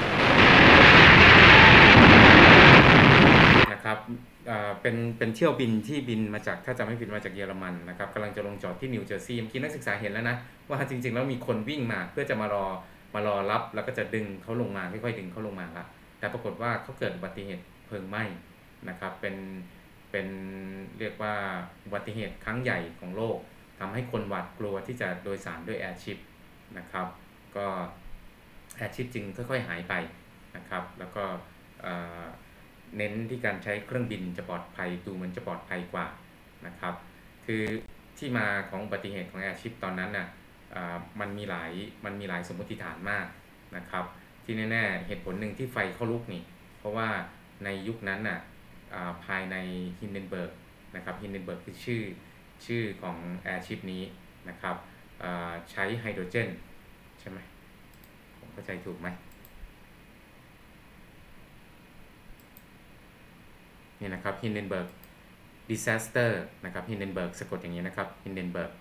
นะครับเป็นเที่ยวบินที่บินมาจากถ้าจำไม่ผิดมาจากเยอรมันนะครับกำลังจะลงจอดที่นิวเจอร์ซีย์เมื่อกี้นักศึกษาเห็นแล้วนะว่าจริงๆแล้วมีคนวิ่งมาเพื่อจะมารอรับแล้วก็จะดึงเขาลงมาค่อยๆดึงเขาลงมาละแต่ปรากฏว่าเขาเกิดอุบัติเหตุเพลิงไหม้นะครับเป็นเรียกว่าอุบัติเหตุครั้งใหญ่ของโลกทำให้คนหวาดกลัวที่จะโดยสารด้วยแอร์ชิพนะครับก็แอร์ชิพจึงค่อยๆหายไปนะครับแล้วก็เน้นที่การใช้เครื่องบินจะปลอดภัยดูเหมือนจะปลอดภัยกว่านะครับคือที่มาของอุบัติเหตุของ Airship ตอนนั้นน่ะมันมีหลายสมมติฐานมากนะครับที่แน่ๆเหตุผลหนึ่งที่ไฟเข้าลุกนี่เพราะว่าในยุคนั้นน่ะภายในฮินเดนเบิร์กนะครับฮินเดนเบิร์กคือชื่อของ Airship นี้นะครับใช้ไฮโดรเจนใช่ไหมผมเข้าใจถูกไหมนี่นะครับ Hindenburg disaster นะครับ Hindenburg สะกดอย่างนี้นะครับ Hindenburg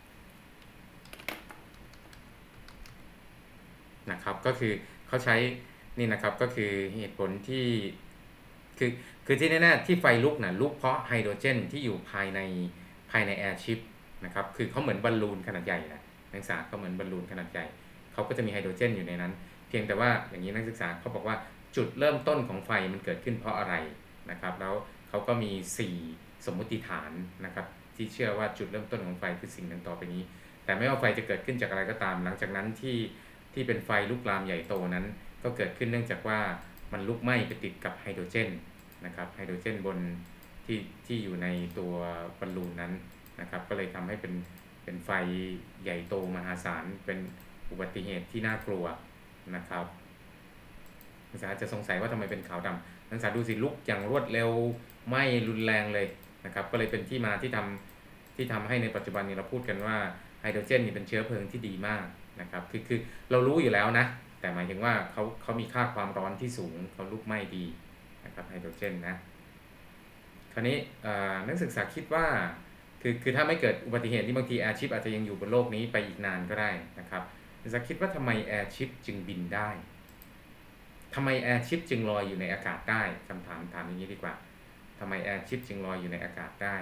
นะครับก็คือเขาใช้นี่นะครับก็คือเหตุผลที่คือที่แน่ๆที่ไฟลุกนะลุกเพราะไฮโดรเจนที่อยู่ภายใน Airship นะครับคือเขาเหมือนบอลลูนขนาดใหญ่นะนักศึกษาเขาเหมือนบอลลูนขนาดใหญ่เขาก็จะมีไฮโดรเจนอยู่ในนั้นเพียงแต่ว่าอย่างนี้นักศึกษาเขาบอกว่าจุดเริ่มต้นของไฟมันเกิดขึ้นเพราะอะไรนะครับแล้วเขาก็มี4สมมติฐานนะครับที่เชื่อว่าจุดเริ่มต้นของไฟคือสิ่งดังต่อไปนี้แต่ไม่ว่าไฟจะเกิดขึ้นจากอะไรก็ตามหลังจากนั้นที่เป็นไฟลุกลามใหญ่โตนั้นก็เกิดขึ้นเนื่องจากว่ามันลุกไหม้ไปติดกับไฮโดรเจนนะครับไฮโดรเจนบนที่อยู่ในตัวบอลลูนนั้นนะครับก็เลยทำให้เป็นไฟใหญ่โตมหาศาลเป็นอุบัติเหตุที่น่ากลัวนะครับนักศึกษาจะสงสัยว่าทำไมเป็นขาวดำนักศึกษาดูสิลุกอย่างรวดเร็วไหม้รุนแรงเลยนะครับก็เลยเป็นที่มาที่ทำให้ในปัจจุบันนี้เราพูดกันว่าไฮโดรเจนนี่เป็นเชื้อเพลิงที่ดีมากนะครับคือเรารู้อยู่แล้วนะแต่หมายถึงว่าเขามีค่าความร้อนที่สูงเขาลุกไหม้ดีนะครับไฮโดรเจนนะคราวนี้นักศึกษาคิดว่าคือถ้าไม่เกิดอุบัติเหตุที่บางทีแอร์ชิปอาจจะยังอยู่บนโลกนี้ไปอีกนานก็ได้นะครับนักศึกษาคิดว่าทำไมแอร์ชิปจึงบินได้ทำไมแอร์ชิปจึงลอยอยู่ในอากาศได้คำถามอย่างนี้ดีกว่าทำไมแอร์ชิปจึงลอยอยู่ในอากาศได้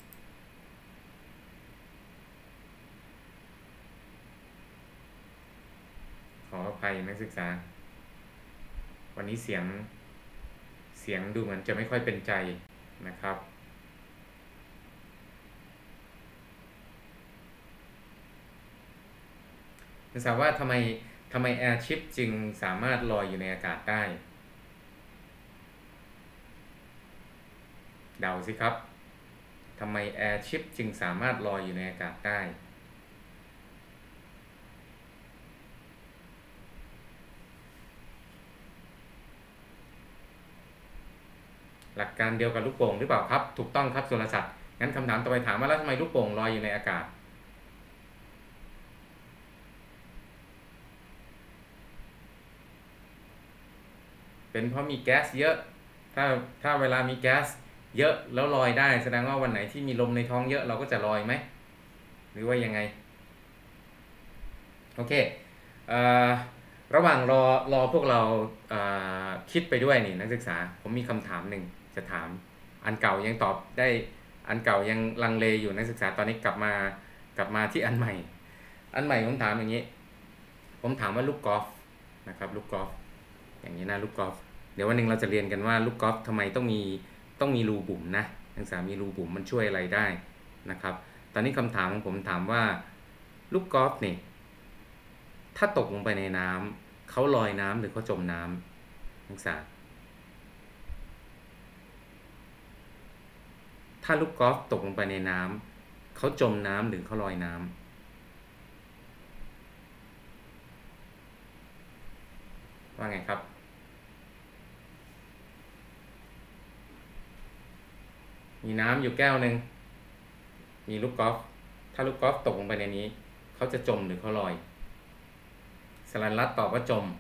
ขออภัยนักศึกษาวันนี้เสียงดูเหมือนจะไม่ค่อยเป็นใจนะครับนักศึกษาว่าทำไมแอร์ชิปจึงสามารถลอยอยู่ในอากาศได้เดาสิครับทำไมแอร์ชิปจึงสามารถลอยอยู่ในอากาศได้หลักการเดียวกับลูกโป่งหรือเปล่าครับถูกต้องครับสุรศักดิ์งั้นคำถามต่อไปถามว่าแล้วทำไมลูกโป่งลอยอยู่ในอากาศเป็นเพราะมีแก๊สเยอะถ้าเวลามีแก๊สเยอะแล้วลอยได้แสดงว่าวันไหนที่มีลมในท้องเยอะเราก็จะลอยไหมหรือว่ายังไงโอเคระหว่างรอพวกเราคิดไปด้วยนี่นักศึกษาผมมีคำถามหนึ่งจะถามอันเก่ายังตอบได้อันเก่ายังลังเลอยู่นักศึกษาตอนนี้กลับมาที่อันใหม่ผมถามอย่างนี้ผมถามว่าลูกกอล์ฟนะครับลูกกอล์ฟอย่างนี้นะลูกกอล์ฟเดี๋ยววันหนึ่งเราจะเรียนกันว่าลูกกอล์ฟทำไมต้องมีรูบุ๋มนะนักศึกษามีรูบุ๋มมันช่วยอะไรได้นะครับตอนนี้คำถามของผมถามว่าลูกกอล์ฟนี่ถ้าตกลงไปในน้ำเขาลอยน้ำหรือเขาจมน้ำนักศึกษาถ้าลูกกอล์ฟตกลงไปในน้ำเขาจมน้ำหรือเขาลอยน้ำว่าไงครับมีน้ำอยู่แก้วหนึ่งมีลูกกอล์ฟถ้าลูกกอล์ฟตกลงไปในนี้เขาจะจมหรือเขาลอยสรัญรัตน์ตอบว่าจม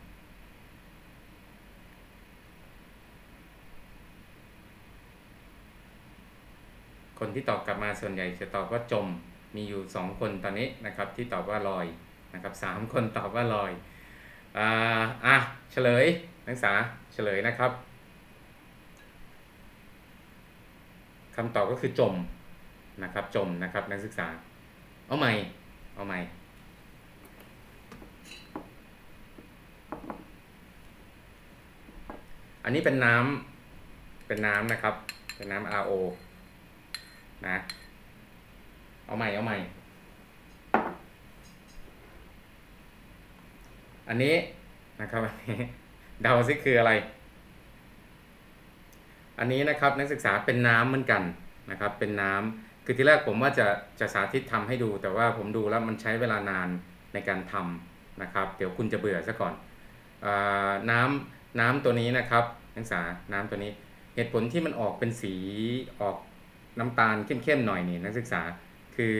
คนที่ตอบกลับมาส่วนใหญ่จะตอบว่าจมมีอยู่2คนตอนนี้นะครับที่ตอบว่าลอยนะครับ3คนตอบว่าลอยเฉลยนักศึกษาเฉลยนะครับคำตอบก็คือจมนะครับจมนะครับนักศึกษาเอาใหม่อันนี้เป็นน้ำนะครับเป็นน้ำ RO นะเอาใหม่อันนี้นะครับอันนี้เดาซิคืออะไรอันนี้นะครับนักศึกษาเป็นน้ำเหมือนกันนะครับเป็นน้ำคือที่แรกผมว่าจะสาธิตทำให้ดูแต่ว่าผมดูแล้วมันใช้เวลานานในการทำนะครับเดี๋ยวคุณจะเบื่อซะก่อนน้ำตัวนี้นะครับนักศึกษาน้ำตัวนี้เหตุผลที่มันออกเป็นสีออกน้ำตาลเข้มๆหน่อยนี่นักศึกษาคือ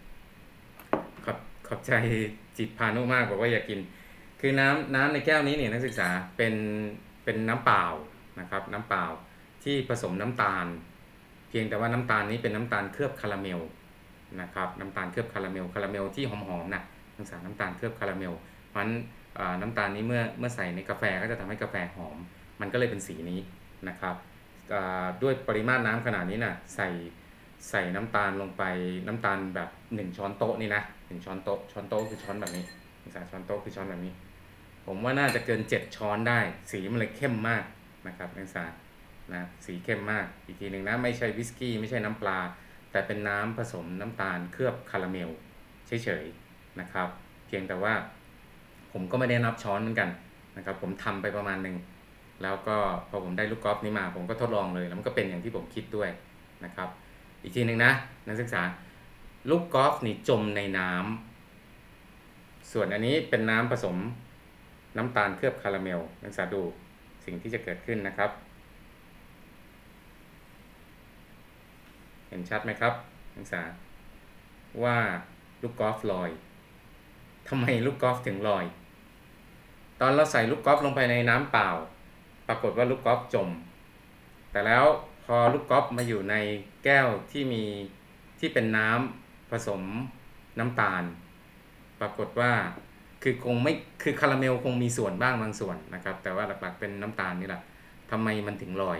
ขอบใจจิตพานุมากบอกว่าอยากกินคือน้ำในแก้วนี้เนี่ยนักศึกษาเป็นน้ำเปล่านะครับน้ำเปล่าที่ผสมน้ำตาลเพียงแต่ว่าน้ำตาลนี้เป็นน้ำตาลเคลือบคาราเมลนะครับน้ำตาลเคลือบคาราเมลที่หอมๆนะนักศึกษาน้ำตาลเคลือบคาราเมลเพราะฉะนั้นน้ำตาลนี้เมื่อใส่ในกาแฟก็จะทำให้กาแฟหอมมันก็เลยเป็นสีนี้นะครับด้วยปริมาตรน้ำขนาดนี้นะใส่น้ำตาลลงไปน้ำตาลแบบ1ช้อนโต๊ะนี่นะ1ช้อนโต๊ะคือช้อนแบบนี้นักศึกษาช้อนโต๊ะคือช้อนแบบนี้ผมว่าน่าจะเกิน7ช้อนได้สีมันเลยเข้มมากนะครับนักศึกษานะสีเข้มมากอีกทีหนึ่งนะไม่ใช่วิสกี้ไม่ใช่น้ำปลาแต่เป็นน้ำผสมน้ำตาลเคลือบคาราเมลเฉยๆนะครับเพียงแต่ว่าผมก็ไม่ได้นับช้อนเหมือนกันนะครับผมทำไปประมาณหนึ่งแล้วก็พอผมได้ลูกกอล์ฟนี้มาผมก็ทดลองเลยแล้วมันก็เป็นอย่างที่ผมคิดด้วยนะครับอีกทีหนึ่งนะนักศึกษาลูกกอล์ฟนี่จมในน้ำส่วนอันนี้เป็นน้ำผสมน้ำตาลเคลือบคาราเมลนักศึกษาดูสิ่งที่จะเกิดขึ้นนะครับเห็นชัดไหมครับนักศึกษาว่าลูกกอล์ฟลอยทำไมลูกกอล์ฟถึงลอยตอนเราใส่ลูกกอล์ฟลงไปในน้ำเปล่าปรากฏว่าลูกกอล์ฟจมแต่แล้วพอลูกกอล์ฟมาอยู่ในแก้วที่เป็นน้ำผสมน้ำตาลปรากฏว่าคือคาราเมลคงมีส่วนบ้างบางส่วนนะครับแต่ว่าหลักๆเป็นน้ำตาลนี่แหละทำไมมันถึงลอย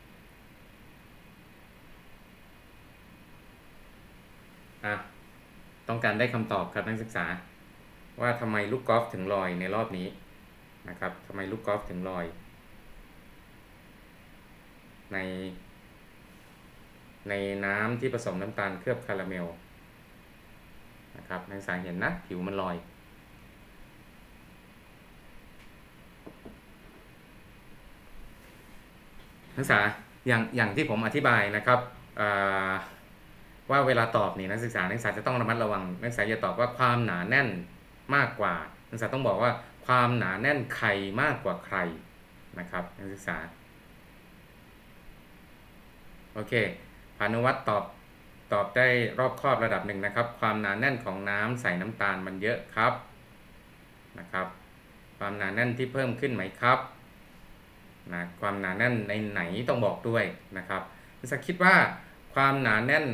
ต้องการได้คำตอบครับนักศึกษาว่าทำไมลูกกอล์ฟถึงลอยในรอบนี้นะครับทำไมลูกกอล์ฟถึงลอยในน้ำที่ผสมน้ำตาลเคลือบคาราเมลนะครับนักศึกษาเห็นนะผิวมันลอยนักศึกษาอย่างที่ผมอธิบายนะครับว่าเวลาตอบนี่นักศึกษาจะต้องระมัดระวังนักศึกษาอย่าตอบว่าความหนาแน่นมากกว่านักศึกษาต้องบอกว่าความหนาแน่นใครมากกว่าใครนะครับนักศึกษาโอเคพานุวัฒน์ตอบได้รอบคอบระดับหนึ่งนะครับความหนาแน่นของน้ำใส่น้ำตาลมันเยอะครับนะครับความหนาแน่นที่เพิ่มขึ้นไหมครับนะความหนาแน่นในไหนต้องบอกด้วยนะครับนักศึกษาคิดว่าความหนาแน่น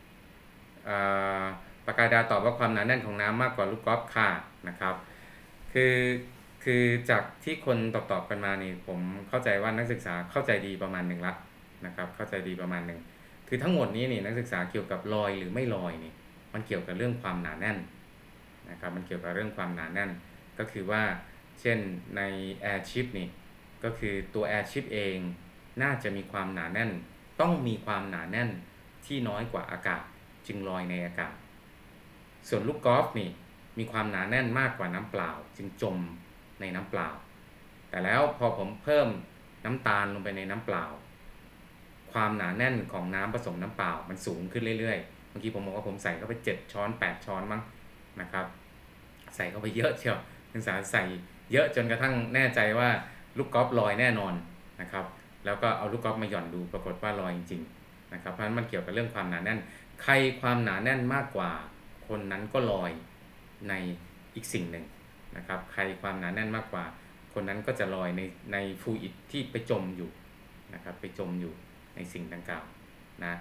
ปากกาดาตอบว่าความหนาแน่นของน้ำมากกว่าลูกกอล์ฟค่ะนะครับคือจากที่คนตอบกันมานี่ผมเข้าใจว่านักศึกษาเข้าใจดีประมาณหนึ่งละนะครับเข้าใจดีประมาณหนึ่งคือทั้งหมดนี้นี่นักศึกษาเกี่ยวกับลอยหรือไม่ลอยนี่มันเกี่ยวกับเรื่องความหนาแน่นนะครับมันเกี่ยวกับเรื่องความหนาแน่นก็คือว่าเช่นใน Airship นี่ก็คือตัว Airship เองน่าจะมีความหนาแน่นต้องมีความหนาแน่นที่น้อยกว่าอากาศจึงลอยในอากาศส่วนลูกกอล์ฟนี่มีความหนาแน่นมากกว่าน้ำเปล่าจึงจมในน้ำเปล่าแต่แล้วพอผมเพิ่มน้ำตาลลงไปในน้ำเปล่าความหนาแน่นของน้ำผสมน้ำเปล่ามันสูงขึ้นเรื่อยๆเมื่อกี้ผมบอกว่าผมใส่เข้าไป7ช้อน8ช้อนมั้งนะครับใส่เข้าไปเยอะเชียวนักศึกษาใส่เยอะจนกระทั่งแน่ใจว่าลูกกอล์ฟลอยแน่นอนนะครับแล้วก็เอาลูกกอล์ฟมาหย่อนดูปรากฏว่าลอยจริงๆนะครับเพราะฉะนั้นมันเกี่ยวกับเรื่องความหนาแน่นใครความหนาแน่นมากกว่าคนนั้นก็ลอยในอีกสิ่งหนึ่งนะครับใครความหนาแน่นมากกว่าคนนั้นก็จะลอยในฟลูอิดที่ไปจมอยู่นะครับไปจมอยู่ในสิ่งดังกล่าวนะ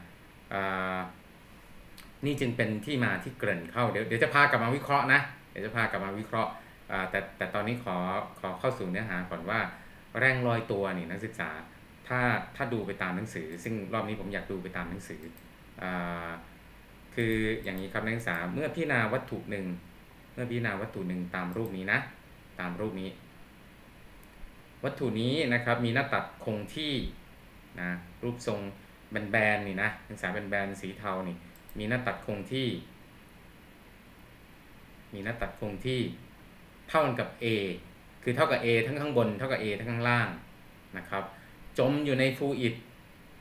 นี่จึงเป็นที่มาที่เกริ่นเข้าเดี๋ยวจะพากลับมาวิเคราะห์นะเดี๋ยวจะพากลับมาวิเคราะห์แต่ตอนนี้ขอเข้าสู่เนื้อหาก่อนว่าแรงลอยตัวนี่นักศึกษาถ้าดูไปตามหนังสือซึ่งรอบนี้ผมอยากดูไปตามหนังสือคืออย่างนี้ครับนักศึกษาเมื่อพิจารณาวัตถุหนึ่งตามรูปนี้นะตามรูปนี้วัตถุนี้นะครับมีหน้าตัดคงที่นะรูปทรงแบนๆนี่นะนักศึกษาแบนๆสีเทานี่มีหน้าตัดคงที่เท่ากันกับ A คือเท่ากับ A ทั้งข้างบนเท่ากับ A ทั้งข้างล่างนะครับจมอยู่ในฟลูอิด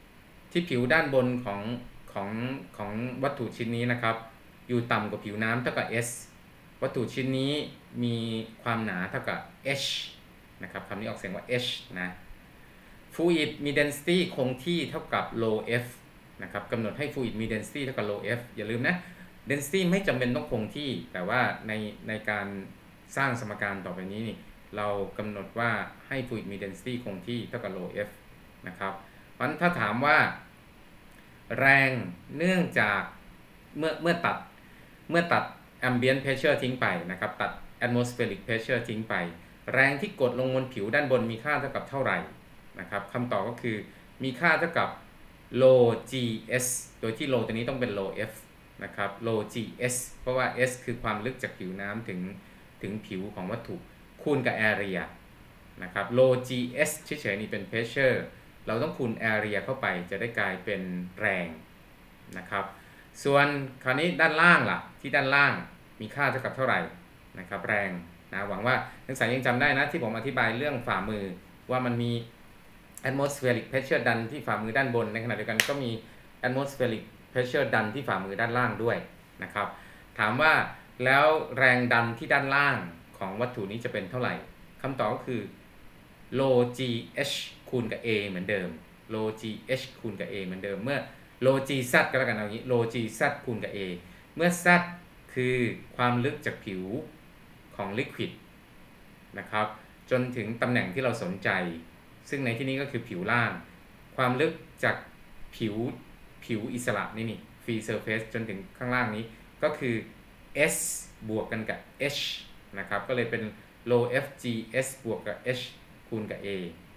ที่ผิวด้านบนของวัตถุชิ้นนี้นะครับอยู่ต่ำกว่าผิวน้ำเท่ากับ S วัตถุชิ้นนี้มีความหนาเท่ากับ H นะครับคำนี้ออกเสียงว่า H นะ fluid มี density คงที่เท่ากับ rho F นะครับกำหนดให้ fluid มี density เท่ากับ rho F อย่าลืมนะ density ไม่จำเป็นต้องคงที่แต่ว่าในการสร้างสมการต่อไปนี้นี่เรากำหนดว่าให้ fluid มี density คงที่เท่ากับ rho F นะครับเพราะฉะนั้นถ้าถามว่าแรงเนื่องจากเมื่อตัด ambient pressure ทิ้งไปนะครับตัด atmospheric pressure ทิ้งไปแรงที่กดลงบนผิวด้านบนมีค่าเท่ากับเท่าไหร่นะครับคำตอบก็คือมีค่าเท่ากับ rho gs โดยที่ rho ตัวนี้ต้องเป็น rho f นะครับ rho gs เพราะว่า s คือความลึกจากผิวน้ำถึงผิวของวัตถุคูณกับ area นะครับ rho gs เฉยๆนี่เป็น pressure เราต้องคูณ area เข้าไปจะได้กลายเป็นแรงนะครับส่วนคราวนี้ด้านล่างล่ะที่ด้านล่างมีค่าเท่ากับเท่าไหร่นะครับแรงนะหวังว่านักศึกษายังจำได้นะที่ผมอธิบายเรื่องฝ่ามือว่ามันมี atmospheric pressure ดันที่ฝ่ามือด้านบนในขณะเดียวกันก็มี atmospheric pressure ดันที่ฝ่ามือด้านล่างด้วยนะครับถามว่าแล้วแรงดันที่ด้านล่างของวัตถุนี้จะเป็นเท่าไหร่คำตอบก็คือ rho gh คูณกับ a เหมือนเดิม rho gh คูณกับ a เหมือนเดิมเมื่อ rho gz ก็แล้วกันเอาอย่างนี้ rho gz คูณกับ a เมื่อ z คือความลึกจากผิวของ liquid นะครับจนถึงตำแหน่งที่เราสนใจซึ่งในที่นี้ก็คือผิวล่างความลึกจากผิวอิสระนี่ free surface จนถึงข้างล่างนี้ก็คือ s บวกกันกับ h นะครับก็เลยเป็น rho f g s บวกกับ h คูณกับ a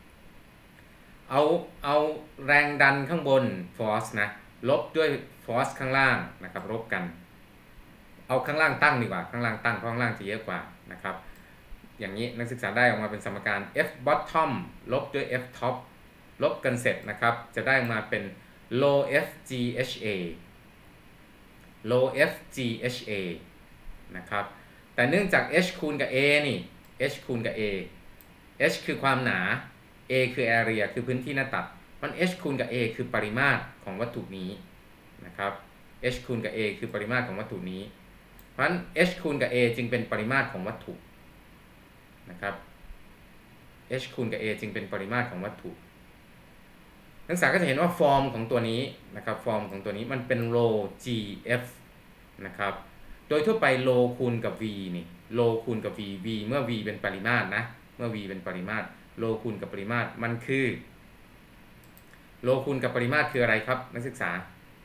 เอาแรงดันข้างบน force นะลบด้วย force ข้างล่างนะครับลบกันเอาข้างล่างตั้งดีกว่าข้างล่างตั้งเพราะข้างล่างจะเยอะกว่านะครับอย่างนี้นักศึกษาได้ออกมาเป็นสมการ f bottom ลบด้วย f top ลบกันเสร็จนะครับจะได้มาเป็น rho f gha rho f gha นะครับแต่เนื่องจาก h คูณกับ a นี่ h คูณกับ a h คือความหนา a คือ area คือพื้นที่หน้าตัดมัน h คูณกับ a คือปริมาตรของวัตถุนี้นะครับ h คูณกับ a คือปริมาตรของวัตถุนี้เพราะฉะนั้น h คูณกับ a จึงเป็นปริมาตรของวัตถุนะครับ h คูณกับ a จึงเป็นปริมาตรของวัตถุนักศึกษาก็จะเห็นว่าฟอร์มของตัวนี้นะครับฟอร์มของตัวนี้มันเป็น rho gf นะครับโดยทั่วไป rho คูณกับ v นี่ rho คูณกับ v เมื่อ v เป็นปริมาตรนะเมื่อ v เป็นปริมาตร rho คูณกับปริมาตรมันคือ rho คูณกับปริมาตรคืออะไรครับนักศึกษา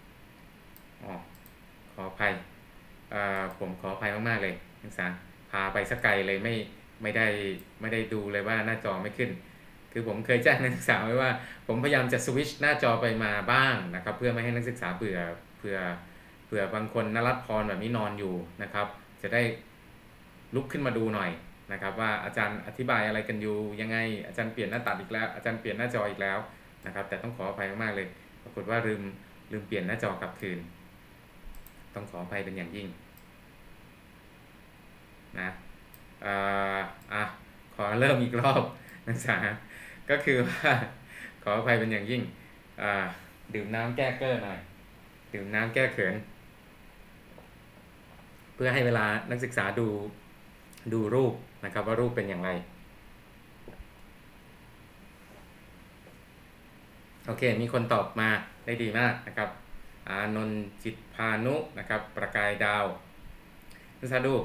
ขออภัยผมขออภัยมากๆเลยนักศึกษาพาไปสักไกลเลยไม่ได้ดูเลยว่าหน้าจอไม่ขึ้นคือผมเคยแจ้งนักศึกษาไว้ว่าผมพยายามจะสวิตช์หน้าจอไปมาบ้างนะครับเพื่อไม่ให้นักศึกษาเผื่อบางคนนรัตพรแบบนี้นอนอยู่นะครับจะได้ลุกขึ้นมาดูหน่อยนะครับว่าอาจารย์อธิบายอะไรกันอยู่ยังไงอาจารย์เปลี่ยนหน้าตัดอีกแล้วอาจารย์เปลี่ยนหน้าจออีกแล้วนะครับแต่ต้องขออภัยมากๆเลยปรากฏว่าลืมเปลี่ยนหน้าจอกลับคืนต้องขออภัยเป็นอย่างยิ่งนะขอเริ่มอีกรอบนักศึกษาก็คือว่าขออภัยเป็นอย่างยิ่งดื่มน้ำแก้เก้อหน่อยดื่มน้ำแก้เขินเพื่อให้เวลานักศึกษาดูรูปนะครับว่ารูปเป็นอย่างไรโอเคมีคนตอบมาได้ดีมากนะครับอานนท์จิตพานุนะครับประกายดาวนักศึกษาดู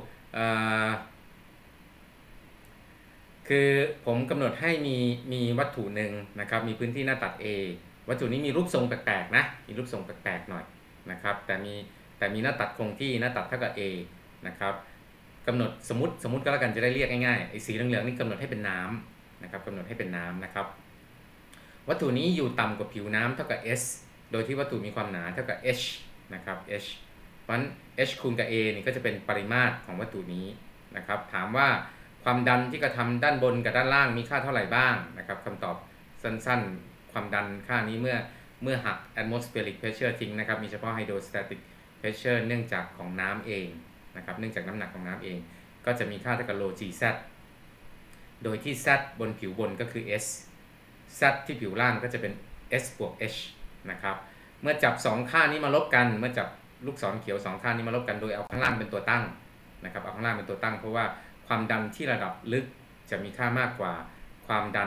คือผมกำหนดให้มีวัตถุหนึ่งนะครับมีพื้นที่หน้าตัด A วัตถุนี้มีรูปทรงแปลกๆนะมีรูปทรงแปลกๆหน่อยนะครับแต่มีหน้าตัดคงที่หน้าตัดเท่ากับ A นะครับกำหนดสมมติก็แล้วกันจะได้เรียกง่ายๆไอ้สีเหลืองๆนี่กำหนดให้เป็นน้ำนะครับกำหนดให้เป็นน้ำนะครับวัตถุนี้อยู่ต่ำกว่าผิวน้ำเท่ากับ S โดยที่วัตถุมีความหนาเท่ากับ H นะครับ H เพราะฉะนั้น H คูณกับ A นี่ก็จะเป็นปริมาตรของวัตถุนี้นะครับถามว่าความดันที่กระทำด้านบนกับด้านล่างมีค่าเท่าไหร่บ้างนะครับคำตอบสั้นๆความดันค่านี้เมื่อหัก atmospheric pressure ทิ้งนะครับมีเฉพาะ hydrostatic pressure เนื่องจากของน้ำเองนะครับเนื่องจากน้ำหนักของน้ำเองก็จะมีค่าเท่ากับ rho gz โดยที่ z บนผิวบนก็คือ s z ที่ผิวล่างก็จะเป็น s บวก h นะครับเมื่อจับ2ค่านี้มาลบกันเมื่อจับลูกศรเขียว2ค่านี้มาลบกันโดยเอาข้างล่างเป็นตัวตั้งนะครับเอาข้างล่างเป็นตัวตั้งเพราะว่าความดันที่ระดับลึกจะมีค่ามากกว่าความดัน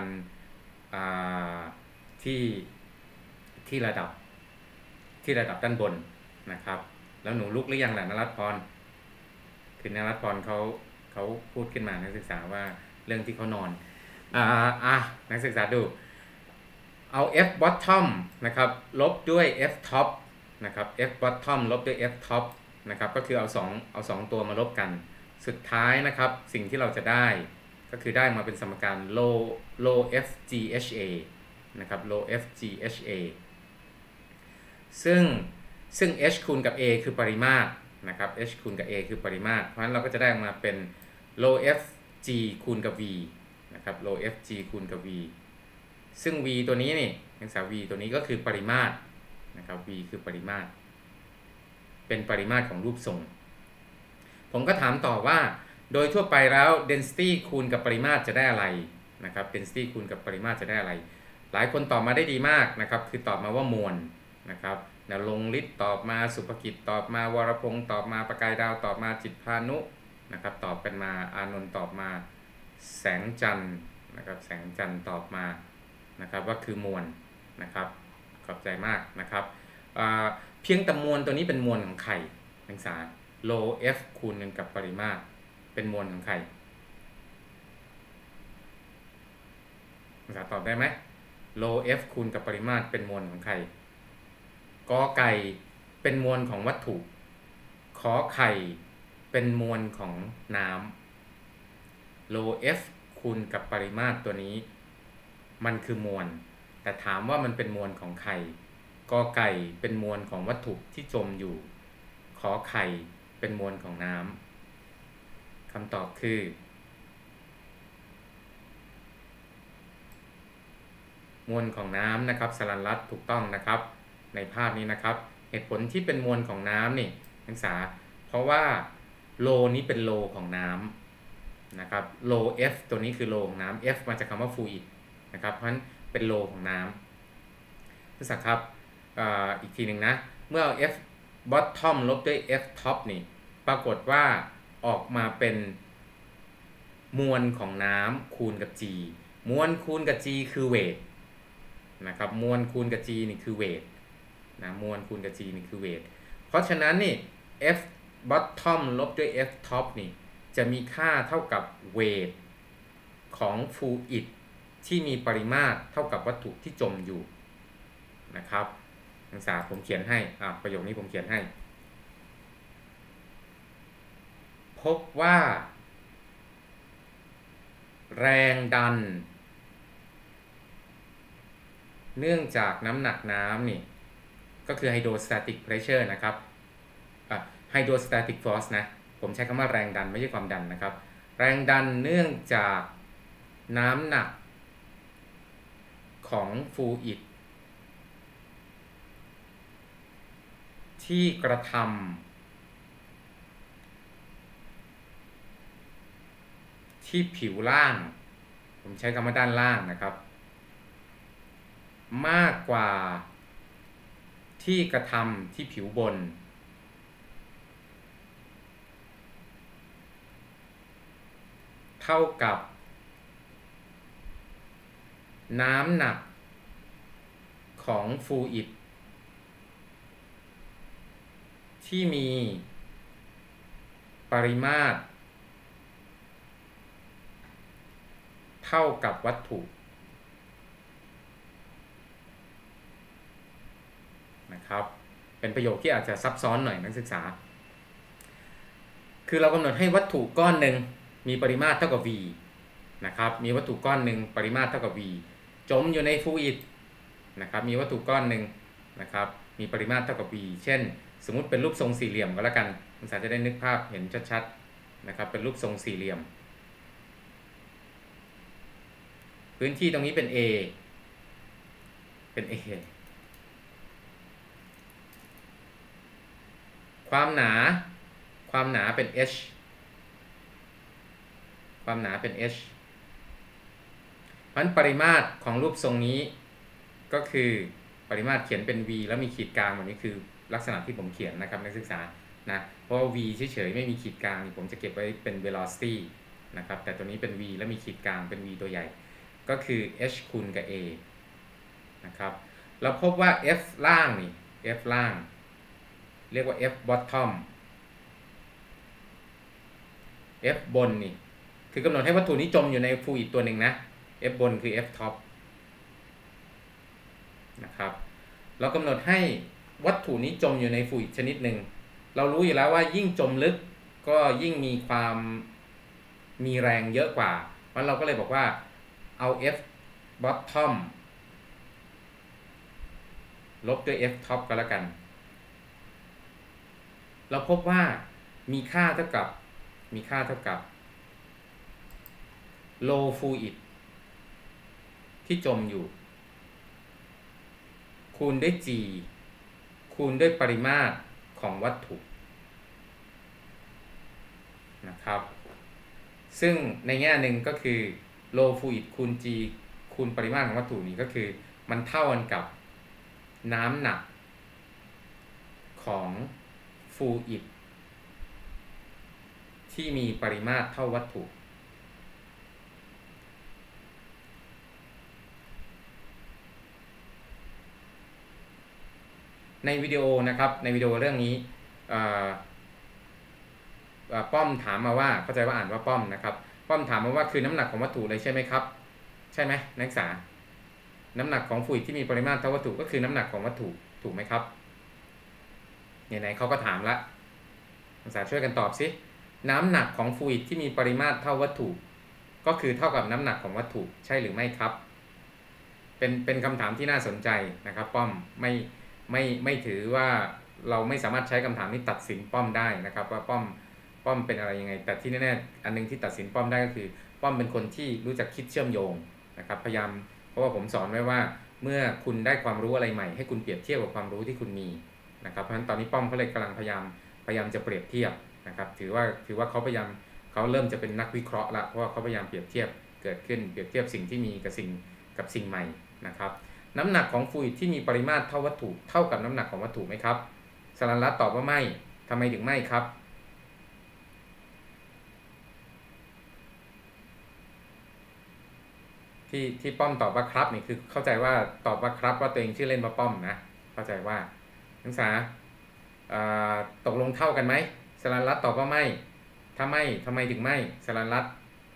ที่ระดับด้านบนนะครับแล้วหนูลุกหรือยังล่ะนรัตน์พรคือนรัตน์พรเขาพูดขึ้นมานักศึกษาว่าเรื่องที่เขานอนนักศึกษาดูเอา f bottom นะครับลบด้วย f top นะครับ f bottom ลบด้วย f top นะครับก็คือเอา2ตัวมาลบกันสุดท้ายนะครับสิ่งที่เราจะได้ก็คือได้มาเป็นสมการ low f g h a นะครับ low f g h a ซึ่ง h คูณกับ a คือปริมาตรนะครับ h คูณกับ a คือปริมาตรเพราะฉะนั้นเราก็จะได้มาเป็น low f g คูณกับ v นะครับ low f g คูณกับ v ซึ่ง v ตัวนี้นี่นักศึกษา v ตัวนี้ก็คือปริมาตรนะครับ v คือปริมาตรเป็นปริมาตรของรูปทรงผมก็ถามต่อว่าโดยทั่วไปแล้ว density คูณกับปริมาตรจะได้อะไรนะครับ density คูณกับปริมาตรจะได้อะไรหลายคนตอบมาได้ดีมากนะครับคือตอบมาว่ามวลนะครับนรงค์ฤทธิ์ตอบมาสุภกิจตอบมาวรพงศ์ตอบมาประกายดาวตอบมาจิตพานุนะครับตอบกันมาอานนท์ตอบมาแสงจันทร์นะครับแสงจันทร์ตอบมานะครับว่าคือมวลนะครับขอบใจมากนะครับเพียงแต่มวลตัวนี้เป็นมวลของไข่นักศึกษา low f คูณกันกับปริมาตรเป็นมวลของไข่นักศึกษาตอบได้ไหม low f คูณกับปริมาตรเป็นมวลของไข่กอไก่เป็นมวลของวัตถุขอไข่เป็นมวลของน้ำ low f คูณกับปริมาตรตัวนี้มันคือมวลแต่ถามว่ามันเป็นมวลของไข่กอไก่เป็นมวลของวัตถุที่จมอยู่ขอไข่เป็นมวลของน้ำคำตอบคือมวลของน้ำนะครับสรัญรัตน์ถูกต้องนะครับในภาพนี้นะครับเหตุผลที่เป็นมวลของน้ำนี่นักศึกษาเพราะว่าโลนี้เป็นโลของน้ำนะครับโล F ตัวนี้คือโลของน้ำ F มาจากคำว่า fluid นะครับเพราะฉะนั้นเป็นโลของน้ำนักศึกษาครับอีกทีหนึ่งนะเมื่อเอา F bottom ลบด้วย F top นี่ปรากฏว่าออกมาเป็นมวลของน้ำคูณกับ G มวลคูณกับ G คือเวทนะครับมวลคูณกับ G นี่คือเวทนะมวลคูณกับ G นี่คือเวทเพราะฉะนั้นนี่ F bottom ลบด้วย F top นี่จะมีค่าเท่ากับเวทของ fluid ที่มีปริมาตรเท่ากับวัตถุที่จมอยู่นะครับนักศึกษาผมเขียนให้ประโยคนี้ผมเขียนให้พบว่าแรงดันเนื่องจากน้ำหนักน้ำนี่ก็คือ hydrostatic pressure นะครับhydrostatic force นะผมใช้คำว่าแรงดันไม่ใช่ความดันนะครับแรงดันเนื่องจากน้ำหนักของฟลูอิดที่กระทำที่ผิวล่างผมใช้คำว่าด้านล่างนะครับมากกว่าที่กระทำที่ผิวบนเท่ากับน้ำหนักของฟลูอิดที่มีปริมาตรเท่ากับวัตถุนะครับเป็นประโยคที่อาจจะซับซ้อนหน่อยนักศึกษาคือเรากำหนดให้วัตถุก้อนหนึ่งมีปริมาตรเท่ากับ v นะครับมีวัตถุก้อนหนึ่งปริมาตรเท่ากับ v จมอยู่ในฟลูอิดนะครับมีวัตถุก้อนหนึ่งนะครับมีปริมาตรเท่ากับ v เช่นสมมุติเป็นรูปทรงสี่เหลี่ยมก็แล้วกันนักศึกษาจะได้นึกภาพเห็นชัดๆนะครับเป็นรูปทรงสี่เหลี่ยมพื้นที่ตรงนี้เป็น A เป็น A ความหนาเป็น h ความหนาเป็น h เพราะฉะนั้นปริมาตรของรูปทรงนี้ก็คือปริมาตรเขียนเป็น v แล้วมีขีดกลางแบบนี้คือลักษณะที่ผมเขียนนะครับนักศึกษานะเพราะว่า v เฉยๆไม่มีขีดกลางผมจะเก็บไว้เป็น velocity นะครับแต่ตัวนี้เป็น v แล้วมีขีดกลางเป็น v ตัวใหญ่ก็คือ h คูณกับ a นะครับเราพบว่า f ล่างนี่ f ล่างเรียกว่า f bottom f บนนี่คือกำหนดให้วัตถุนี้จมอยู่ในฟลูอิดตัวหนึ่งนะ f บนคือ f top นะครับเรากำหนดให้วัตถุนี้จมอยู่ในฟลูอิดชนิดหนึ่งเรารู้อยู่แล้วว่ายิ่งจมลึกก็ยิ่งมีแรงเยอะกว่าเพราะเราก็เลยบอกว่าเอา f bottom ลบด้วย f top ก็แล้วกันเราพบว่ามีค่าเท่ากับ low fluid ที่จมอยู่คูณด้วย g คูณด้วยปริมาตรของวัตถุนะครับซึ่งในแง่หนึ่งก็คือ low fluid คูณ g คูณปริมาตรของวัตถุนี้ก็คือมันเท่ากันกับน้ำหนักของฟลูอิดที่มีปริมาตรเท่าวัตถุในวิดีโอนะครับในวิดีโอเรื่องนี้ป้อมถามมาว่าเข้าใจว่าอ่านว่าป้อมนะครับป้อมถามมาว่าคือน้ำหนักของวัตถุเลยใช่ไหมครับใช่ไหมนักศึกษาน้ำหนักของฟลูอิดที่มีปริมาตรเท่าวัตถุก็คือน้ำหนักของวัตถุถูกไหมครับไหนเขาก็ถามละนักศึกษาช่วยกันตอบสิน้ำหนักของฟลูอิดที่มีปริมาตรเท่าวัตถุก็คือเท่ากับน้ำหนักของวัตถุใช่หรือไม่ครับเป็นคำถามที่น่าสนใจนะครับป้อมไม่ถือว่าเราไม่สามารถใช้คำถามนี้ตัดสินป้อมได้นะครับว่าป้อมเป็นอะไรยังไงแต่ที่แน่ๆอันนึงที่ตัดสินป้อมได้ก็คือป้อมเป็นคนที่รู้จักคิดเชื่อมโยงนะครับพยายามเพราะว่าผมสอนไว้ว่าเมื่อคุณได้ความรู้อะไรใหม่ให้คุณเปรียบเทียบกับความรู้ที่คุณมีนะครับเพราะฉะนั้นตอนนี้ป้อมเขาเลยกำลังพยายามจะเปรียบเทียบนะครับถือว่าเขาเริ่มจะเป็นนักวิเคราะห์ละเพราะว่าเขาพยายามเปรียบเทียบเกิดขึ้นเปรียบเทียบสิ่งที่มีกับสิ่งใหม่นะครับน้ำหนักของฟลูอิดที่มีปริมาตรเท่าวัตถุเท่ากับน้ำหนักของวัตถุไหมครับสรัญรัตน์ตอบว่าไม่ทำไมถึงไม่ครับที่ป้อมตอบว่าครับนี่คือเข้าใจว่าตอบว่าครับว่าตัวเองชื่อเล่นว่าป้อมนะเข้าใจว่านักศึกษาตกลงเท่ากันไหมสรัญรัตน์ตอบว่าไม่ถ้าไม่ทำไมถึงไม่สรัญรัตน์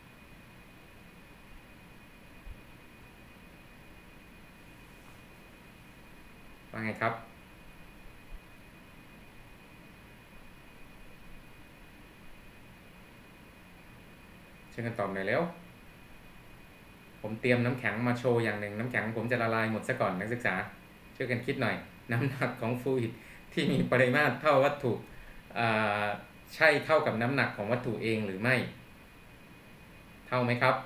ว่าไงครับช่วยกันตอบหน่อยแล้วผมเตรียมน้ำแข็งมาโชว์อย่างหนึ่งน้ำแข็งผมจะละลายหมดซะก่อนนักศึกษาช่วยกันคิดหน่อยน้ำหนักของฟลูอิดที่มีปริมาตรเท่าวัตถุใช่เท่ากับน้ำหนักของวัตถุเองหรือไม่เท่าไหมครับ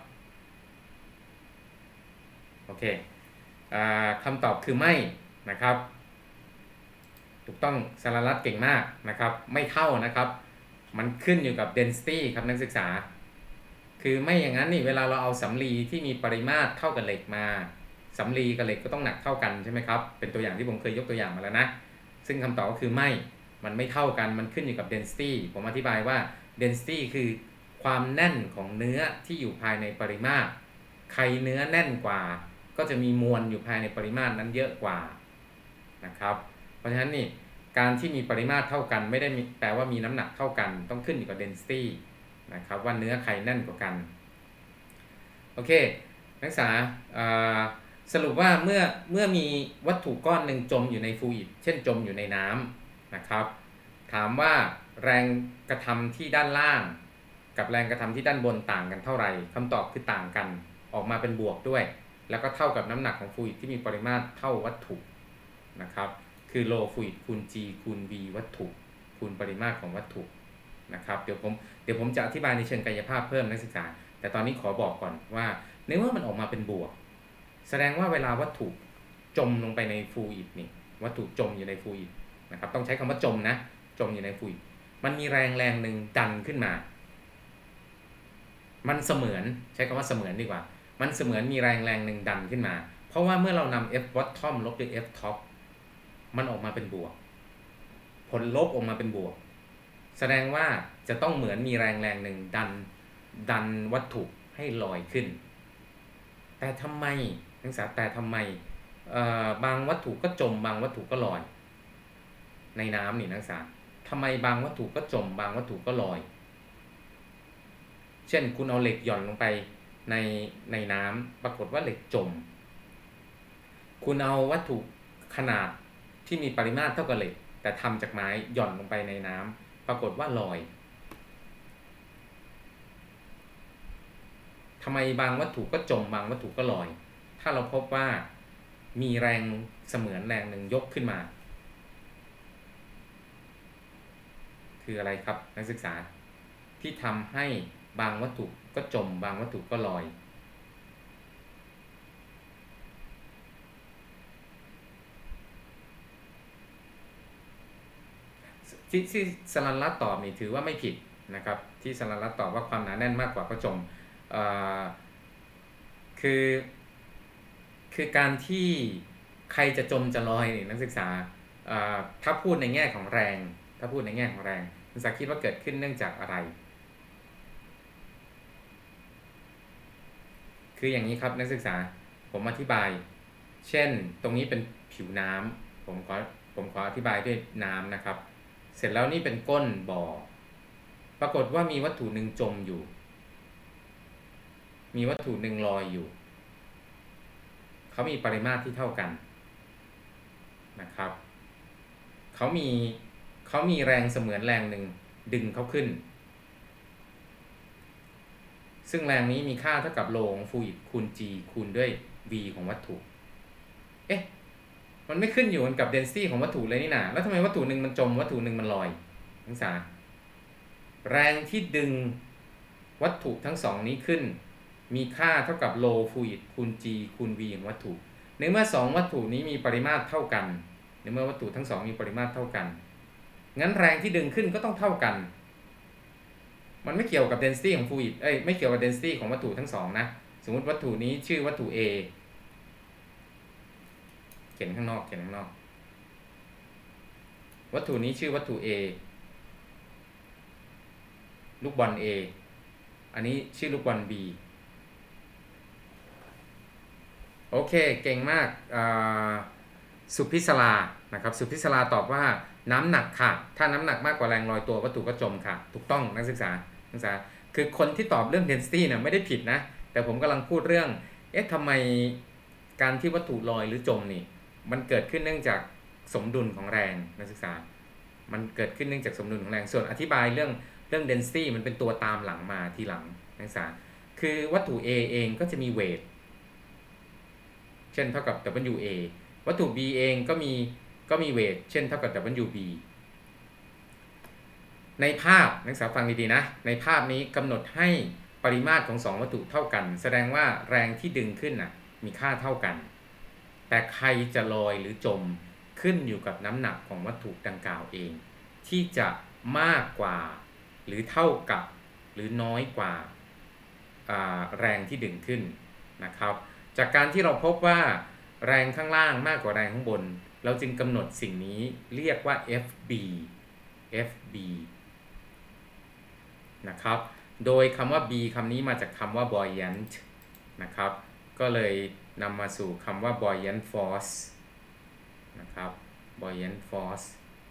โอเคคำตอบคือไม่นะครับถูกต้องสรัญรัตน์เก่งมากนะครับไม่เท่านะครับมันขึ้นอยู่กับ density ครับนักศึกษาคือไม่อย่างนั้นนี่เวลาเราเอาสำลีที่มีปริมาตรเท่ากับเหล็กมาสำลีกับเหล็กก็ต้องหนักเท่ากันใช่ไหมครับเป็นตัวอย่างที่ผมเคยยกตัวอย่างมาแล้วนะซึ่งคำตอบก็คือไม่มันไม่เท่ากันมันขึ้นอยู่กับ density ผมอธิบายว่า density คือความแน่นของเนื้อที่อยู่ภายในปริมาตรใครเนื้อแน่นกว่าก็จะมีมวลอยู่ภายในปริมาตรนั้นเยอะกว่านะครับเพราะฉะนั้นนี่การที่มีปริมาตรเท่ากันไม่ได้แปลว่ามีน้ำหนักเท่ากันต้องขึ้นอยู่กับ density นะครับว่าเนื้อใครแน่นกว่ากันโอเคนักศึกษาสรุปว่าเมื่อมีวัตถุก้อนหนึ่งจมอยู่ในฟลูอิดเช่นจมอยู่ในน้ำนะครับถามว่าแรงกระทำที่ด้านล่างกับแรงกระทำที่ด้านบนต่างกันเท่าไหร่คำตอบคือต่างกันออกมาเป็นบวกด้วยแล้วก็เท่ากับน้ำหนักของฟลูอิดที่มีปริมาตรเท่าวัตถุนะครับคือ low fluid คูณ g คูณ v วัตถุคูณปริมาตรของวัตถุนะครับเดี๋ยวผมจะอธิบายในเชิงกายภาพเพิ่มนักศึกษาแต่ตอนนี้ขอบอกก่อนว่าในเมื่อมันออกมาเป็นบวกแสดงว่าเวลาวัตถุจมลงไปในฟลูอิดนี่วัตถุจมอยู่ในฟลูอิดนะครับต้องใช้คำว่าจมนะจมอยู่ในฟลูอิดมันมีแรงหนึ่งดันขึ้นมามันเสมือนใช้คำว่าเสมือนดีกว่ามันเสมือนมีแรงหนึ่งดันขึ้นมาพราะว่าเมื่อเรานำ F bottom ลบด้วย F top มันออกมาเป็นบวกผลลบออกมาเป็นบวกแสดงว่าจะต้องเหมือนมีแรงหนึ่งดันวัตถุให้ลอยขึ้นแต่ทำไมนักศึกษาแต่ทำไมบางวัตถุก็จมบางวัตถุก็ลอยในน้ำนี่นักศึกษาทำไมบางวัตถุก็จมบางวัตถุก็ลอยเช่นคุณเอาเหล็กหย่อนลงไปในน้ำปรากฏว่าเหล็กจมคุณเอาวัตถุขนาดที่มีปริมาตรเท่ากับเหล็กแต่ทำจากไม้หย่อนลงไปในน้ำปรากฏว่าลอยทำไมบางวัตถุก็จมบางวัตถุก็ลอยถ้าเราพบว่ามีแรงเสมือนแรงหนึ่งยกขึ้นมาคืออะไรครับนักศึกษาที่ทำให้บางวัตถุก็จมบางวัตถุก็ลอยที่สรัญรัตน์ตอบนี่ถือว่าไม่ผิดนะครับที่สรัญรัตน์ตอบว่าความหนาแน่นมากกว่าก็จมคือการที่ใครจะจมจะลอยนี่นักศึกษาถ้าพูดในแง่ของแรงนักศึกษาคิดว่าเกิดขึ้นเนื่องจากอะไรคืออย่างนี้ครับนักศึกษาผมอธิบายเช่นตรงนี้เป็นผิวน้ำผมขออธิบายด้วยน้ำนะครับเสร็จแล้วนี่เป็นก้นบ่อปรากฏว่ามีวัตถุหนึ่งจมอยู่มีวัตถุหนึ่งลอยอยู่เขามีปริมาตรที่เท่ากันนะครับเขามีแรงเสมือนแรงหนึ่งดึงเขาขึ้นซึ่งแรงนี้มีค่าเท่ากับโลของฟลูอิดคูณ g คูณด้วย v ของวัตถุมันไม่ขึ้นอยู่กับ density ของวัตถุเลยนี่นะแล้วทำไมวัตถุหนึ่งมันจมวัตถุหนึ่งมันลอยนักศึกษาแรงที่ดึงวัตถุทั้งสองนี้ขึ้นมีค่าเท่ากับโลฟลูอิดคูณ g คูณ v ของวัตถุในเมื่อ2วัตถุนี้มีปริมาตรเท่ากันในเมื่อวัตถุทั้งสองมีปริมาตรเท่ากันงั้นแรงที่ดึงขึ้นก็ต้องเท่ากันมันไม่เกี่ยวกับ density ของ fluid ไม่เกี่ยวกับ density ของวัตถุทั้งสองนะสมมุติวัตถุนี้ชื่อวัตถุ A เขียนข้างนอกวัตถุนี้ชื่อวัตถุ A ลูกบอล A อันนี้ชื่อลูกบอล B โอเคเก่งมากสุพิศรานะครับสุพิศราตอบว่าน้ำหนักค่ะถ้าน้ำหนักมากกว่าแรงลอยตัววัตถุก็จมค่ะถูกต้องนักศึกษาคือคนที่ตอบเรื่อง density เนี่ยไม่ได้ผิดนะแต่ผมกำลังพูดเรื่องทำไมการที่วัตถุลอยหรือจมนี่มันเกิดขึ้นเนื่องจากสมดุลของแรงนักศึกษามันเกิดขึ้นเนื่องจากสมดุลของแรงส่วนอธิบายเรื่อง density มันเป็นตัวตามหลังมาทีหลังนักศึกษาคือวัตถุ A เองก็จะมีเวทเช่นเท่ากับ WA วัตถุ B เองก็มีเวทเช่นเท่ากับ WB ในภาพนักศึกษาฟังดีๆนะในภาพนี้กำหนดให้ปริมาตรของ2วัตถุเท่ากันแสดงว่าแรงที่ดึงขึ้นมีค่าเท่ากันแต่ใครจะลอยหรือจมขึ้นอยู่กับน้ำหนักของวัตถุดังกล่าวเองที่จะมากกว่าหรือเท่ากับหรือน้อยกว่าแรงที่ดึงขึ้นนะครับจากการที่เราพบว่าแรงข้างล่างมากกว่าแรงข้างบนเราจึงกำหนดสิ่งนี้เรียกว่า FB นะครับโดยคำว่า B คำนี้มาจากคำว่า buoyant นะครับก็เลยนำมาสู่คำว่า buoyant force นะครับ buoyant force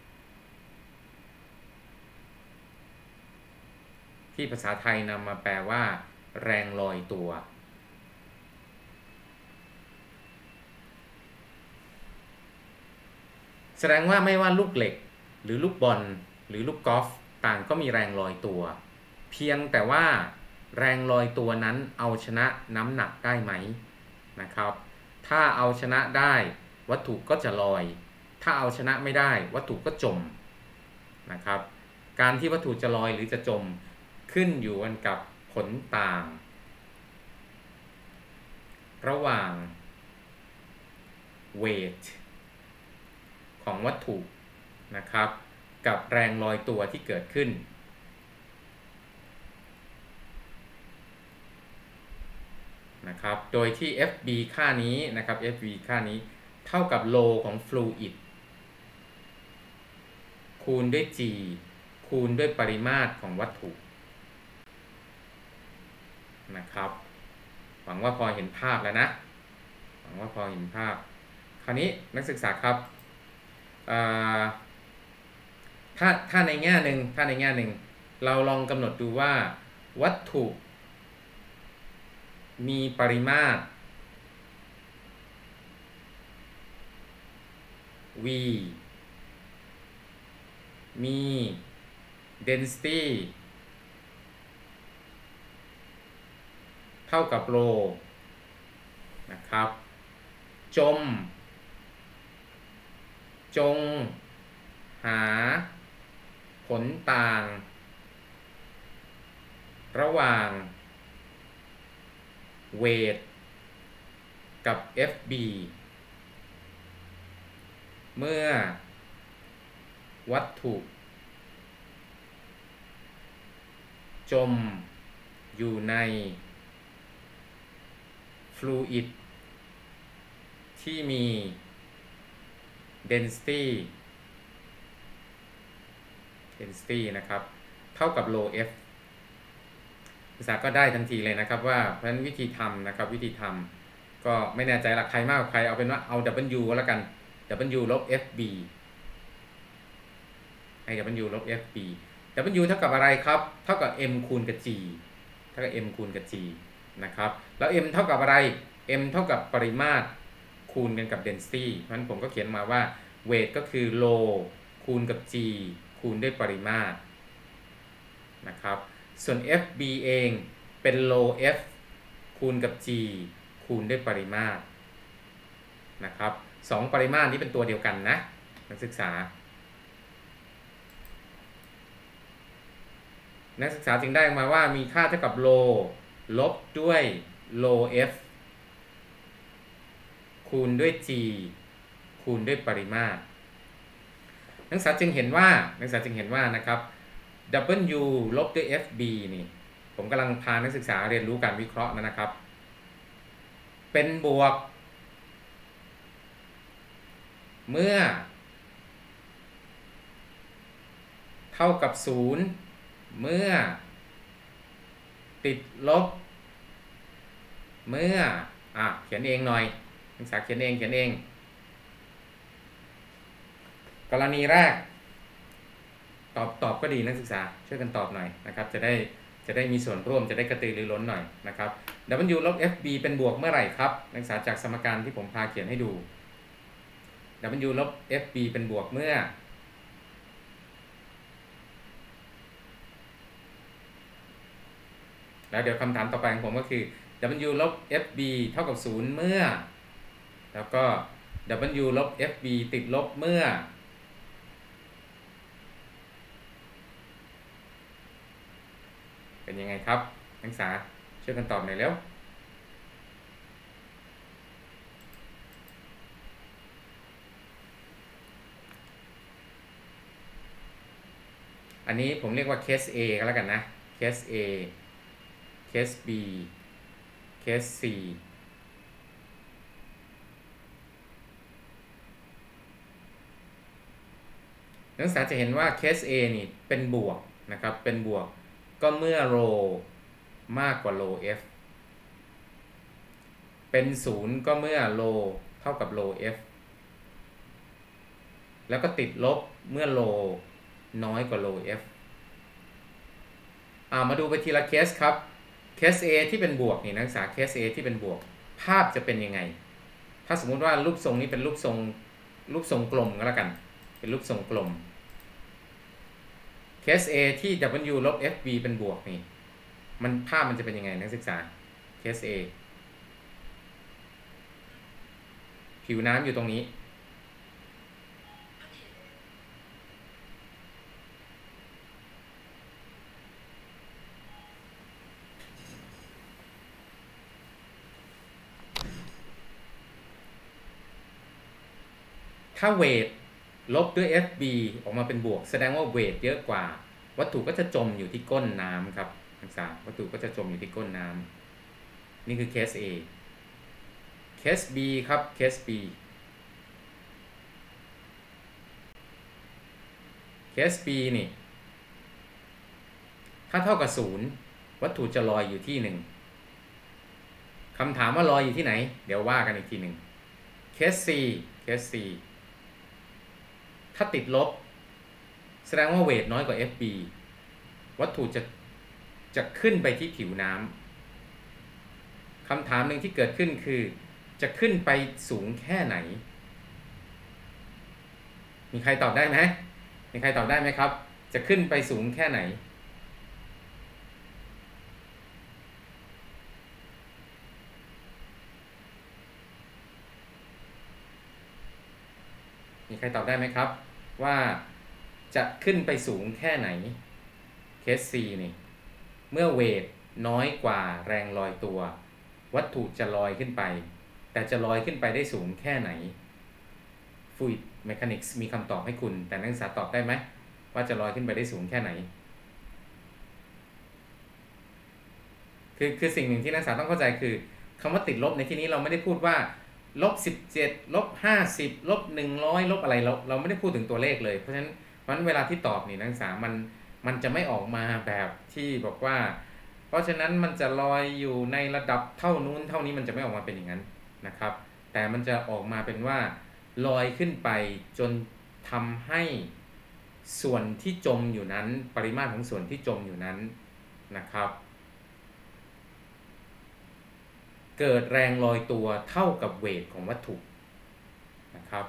ที่ภาษาไทยนำมาแปลว่าแรงลอยตัวแสดงว่าไม่ว่าลูกเหล็กหรือลูกบอลหรือลูกกอล์ฟต่างก็มีแรงลอยตัวเพียงแต่ว่าแรงลอยตัวนั้นเอาชนะน้ำหนักได้ไหมนะครับถ้าเอาชนะได้วัตถุก็จะลอยถ้าเอาชนะไม่ได้วัตถุก็จมนะครับการที่วัตถุจะลอยหรือจะจมขึ้นอยู่กันกับผลต่างระหว่างเวทของวัตถุนะครับกับแรงลอยตัวที่เกิดขึ้นนนะครับโดยที่ FB ค่านี้นะครับ FB ค่านี้เท่ากับโลของ fluid คูณด้วย G คูณด้วยปริมาตรของวัตถุนะครับหวังว่าพอเห็นภาพแล้วนะหวังว่าพอเห็นภาพคราวนี้นักศึกษาครับถ้าในแง่หนึ่งเราลองกำหนดดูว่าวัตถุมีปริมาตร V มี density เท่ากับโลนะครับจงหาผลต่างระหว่างเวทกับ FB เมื่อวัตถุจมอยู่ในฟลูอิดที่มี density นะครับเท่ากับ low F ศึกษาก็ได้ทันทีเลยนะครับว่าเพราะฉะนั้นวิธีทำนะครับวิธีทำก็ไม่แน่ใจหลักใครมากกว่าใครเอาเป็นว่าเอา W ก็แล้วกัน W ลบ FB ให้ W ลบ FB W เท่ากับอะไรครับเท่ากับ M คูณกับ G เท่ากับ M คูณกับ G นะครับแล้ว M เท่ากับอะไร M เท่ากับปริมาตรคูณกันกับ density เพราะฉะนั้นผมก็เขียนมาว่า weight ก็คือ low คูณกับ G คูณด้วยปริมาตรนะครับส่วน FB เองเป็น low F คูณกับ G คูณด้วยปริมาตรนะครับ2ปริมาตรนี้เป็นตัวเดียวกันนะนักศึกษาจึงได้มาว่ามีค่าเท่ากับ low ลบด้วย low F คูณด้วย G คูณด้วยปริมาตรนักศึกษาจึงเห็นว่านะครับ W ลบด้วย FB นี่ผมกำลังพานักศึกษาเรียนรู้การวิเคราะห์นะครับเป็นบวกเมื่อเท่ากับ0เมื่อติดลบเมื่อเขียนเองหน่อยนักศึกษาเขียนเองกรณีแรกตอบก็ดีนักศึกษาช่วยกันตอบหน่อยนะครับจะได้มีส่วนร่วมจะได้กระตือรือร้นหน่อยนะครับ W ลบ FB เป็นบวกเมื่อไหร่ครับนักศึกษาจากสมการที่ผมพาเขียนให้ดู W ลบ FB เป็นบวกเมื่อแล้วเดี๋ยวคำถามต่อไปของผมก็คือ W ลบ FB เท่ากับ0เมื่อแล้วก็ W ลบ FB ติดลบเมื่อเป็นยังไงครับนักศึกษาช่วยกันตอบหน่อยเร็วอันนี้ผมเรียกว่าเคส A ก็แล้วกันนะเคส A เคส B เคส C นักศึกษาจะเห็นว่าเคส A นี่เป็นบวกนะครับเป็นบวกก็เมื่อ rho มากกว่า rho F เป็น0ก็เมื่อ rho เท่ากับ rho F แล้วก็ติดลบเมื่อ rho น้อยกว่า rho F มาดูไปทีละเคสครับเคส A ที่เป็นบวกนี่นักศึกษาเคส A ที่เป็นบวกภาพจะเป็นยังไงถ้าสมมุติว่ารูปทรงนี้เป็นรูปทรงกลมก็แล้วกันเป็นรูปทรงกลมเคส A ที่ W ลบ FB เป็นบวกนี่ภาพมันจะเป็นยังไงนักศึกษาเคส A ผิวน้ำอยู่ตรงนี้ถ้าเวทลบด้วย FB ออกมาเป็นบวกแสดงว่าเวทเยอะกว่าวัตถุก็จะจมอยู่ที่ก้นน้ำครับนักศึกษาวัตถุก็จะจมอยู่ที่ก้นน้นี่คือเคส A เคส B ครับเคส B เคส B นี่ถ้าเท่ากับ0วัตถุจะลอยอยู่ที่1คำถามว่าลอยอยู่ที่ไหนเดี๋ยวว่ากันอีกทีหนึ่งเคส C เคส C ถ้าติดลบแสดงว่าเวทน้อยกว่า FB วัตถุจะขึ้นไปที่ผิวน้ำคำถามหนึ่งที่เกิดขึ้นคือจะขึ้นไปสูงแค่ไหนมีใครตอบได้ไหมมีใครตอบได้ไหมครับจะขึ้นไปสูงแค่ไหนมีใครตอบได้ไหมครับว่าจะขึ้นไปสูงแค่ไหนเคส C นี่เมื่อเวทน้อยกว่าแรงลอยตัววัตถุจะลอยขึ้นไปแต่จะลอยขึ้นไปได้สูงแค่ไหน Fluid Mechanics มีคำตอบให้คุณแต่นักศึกษาตอบได้ไหมว่าจะลอยขึ้นไปได้สูงแค่ไหนคือสิ่งหนึ่งที่นักศึกษาต้องเข้าใจคือคำว่าติดลบในที่นี้เราไม่ได้พูดว่า-17 -50 -100 ลบอะไรเราไม่ได้พูดถึงตัวเลขเลยเพราะฉะนั้นเวลาที่ตอบนี่นักศึกษามันจะไม่ออกมาแบบที่บอกว่าเพราะฉะนั้นมันจะลอยอยู่ในระดับเท่านู้นเท่านี้มันจะไม่ออกมาเป็นอย่างนั้นนะครับแต่มันจะออกมาเป็นว่าลอยขึ้นไปจนทำให้ส่วนที่จมอยู่นั้นปริมาตรของส่วนที่จมอยู่นั้นนะครับเกิดแรงลอยตัวเท่ากับเวทของวัตถุนะครับ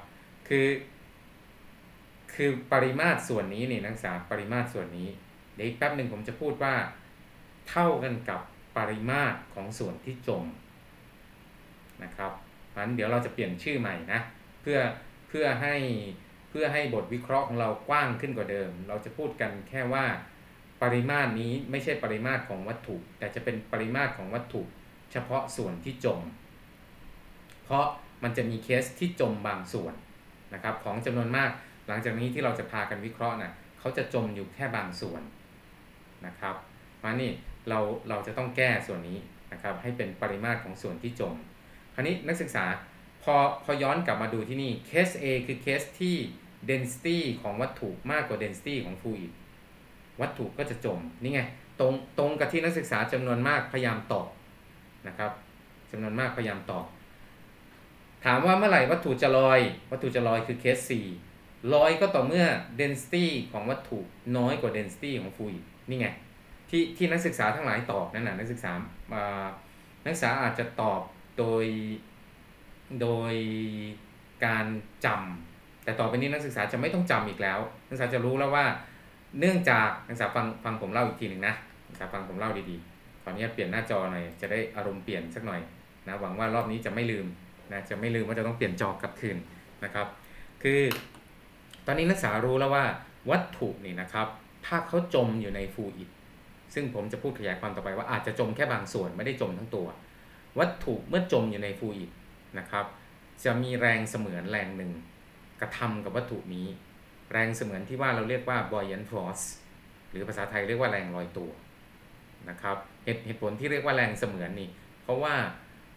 คือปริมาตรส่วนนี้นี่นักศึกษาปริมาตรส่วนนี้เดี๋ยวอีกแป๊บหนึ่งผมจะพูดว่าเท่ากันกับปริมาตรของส่วนที่จมนะครับงั้นเดี๋ยวเราจะเปลี่ยนชื่อใหม่นะเพื่อให้บทวิเคราะห์ของเรากว้างขึ้นกว่าเดิมเราจะพูดกันแค่ว่าปริมาตรนี้ไม่ใช่ปริมาตรของวัตถุแต่จะเป็นปริมาตรของวัตถุเฉพาะส่วนที่จมเพราะมันจะมีเคสที่จมบางส่วนนะครับของจำนวนมากหลังจากนี้ที่เราจะพากันวิเคราะห์นะเขาจะจมอยู่แค่บางส่วนนะครับมานี่เราจะต้องแก้ส่วนนี้นะครับให้เป็นปริมาตรของส่วนที่จมคราวนี้นักศึกษาพอย้อนกลับมาดูที่นี่เคส A คือเคสที่ density ของวัตถุมากกว่า density ของ fluid วัตถุก็จะจมนี่ไงตรงกับที่นักศึกษาจำนวนมากพยายามตอบนะครับจำนวนมากพยายามตอบถามว่าเมื่อไหร่วัตถุจะลอยคือเคส C ลอยก็ต่อเมื่อ density ของวัตถุน้อยกว่า density ของ fluid นี่ไงที่นักศึกษาทั้งหลายตอบนั่นนะนักศึกษาอาจจะตอบโดยการจำแต่ต่อไปนี้นักศึกษาจะไม่ต้องจำอีกแล้วนักศึกษาจะรู้แล้วว่าเนื่องจากนักศึกษาฟังผมเล่าอีกทีหนึ่งนะนักศึกษาฟังผมเล่าดีๆขออนุญาตเปลี่ยนหน้าจอหน่อยจะได้อารมณ์เปลี่ยนสักหน่อยนะหวังว่ารอบนี้จะไม่ลืมนะจะไม่ลืมว่าจะต้องเปลี่ยนจอกลับคืนนะครับคือตอนนี้นักศึกษารู้แล้วว่าวัตถุนี่นะครับถ้าเขาจมอยู่ในฟลูอิดซึ่งผมจะพูดขยายความต่อไปว่าอาจจะจมแค่บางส่วนไม่ได้จมทั้งตัววัตถุเมื่อจมอยู่ในฟลูอิดนะครับจะมีแรงเสมือนแรงหนึ่งกระทำกับวัตถุนี้แรงเสมือนที่ว่าเราเรียกว่า buoyant force หรือภาษาไทยเรียกว่าแรงลอยตัวนะครับเหตุผลที่เรียกว่าแรงเสมือนนี่เพราะว่า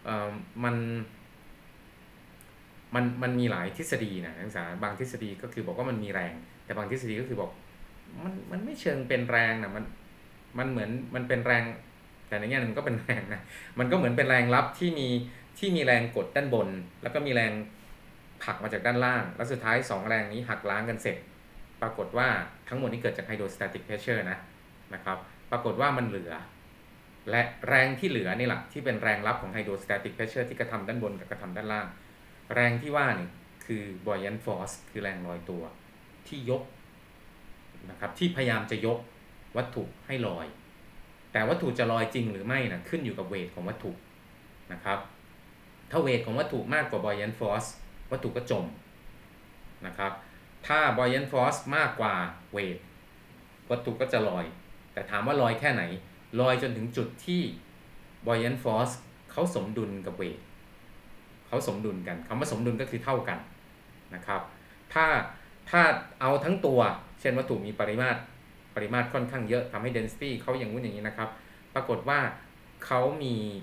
มันมีหลายทฤษฎีนะนักศึกษาบางทฤษฎีก็คือบอกว่ามันมีแรงแต่บางทฤษฎีก็คือบอกมันไม่เชิงเป็นแรงนะมันเหมือนมันเป็นแรงแต่ในแง่นึงก็เป็นแรงนะมันก็เหมือนเป็นแรงรับที่มีแรงกดด้านบนแล้วก็มีแรงผลักมาจากด้านล่างแล้วสุดท้าย2แรงนี้หักล้างกันเสร็จปรากฏว่าทั้งหมดนี้เกิดจาก hydrostatic pressure นะครับปรากฏว่ามันเหลือและแรงที่เหลือนี่แหละที่เป็นแรงรับของ hydrostatic pressure ที่กระทำด้านบนกับกระทำด้านล่างแรงที่ว่านี่คือ buoyant force คือแรงลอยตัวที่ยกนะครับที่พยายามจะยกวัตถุให้ลอยแต่วัตถุจะลอยจริงหรือไม่นะขึ้นอยู่กับเวทของวัตถุนะครับถ้าเวทของวัตถุมากกว่า buoyant force วัตถุก็จมนะครับถ้า buoyant force มากกว่าเวทวัตถุก็จะลอยแต่ถามว่าลอยแค่ไหนลอยจนถึงจุดที่ buoyant force เขาสมดุลกับเวทเขาสมดุลกันคำว่าสมดุลก็คือเท่ากันนะครับถ้าเอาทั้งตัวเช่นวัตถุมีปริมาตรค่อนข้างเยอะทำให้ density เขาอย่างนู้นอย่างนี้นะครับปรากฏว่าเขามี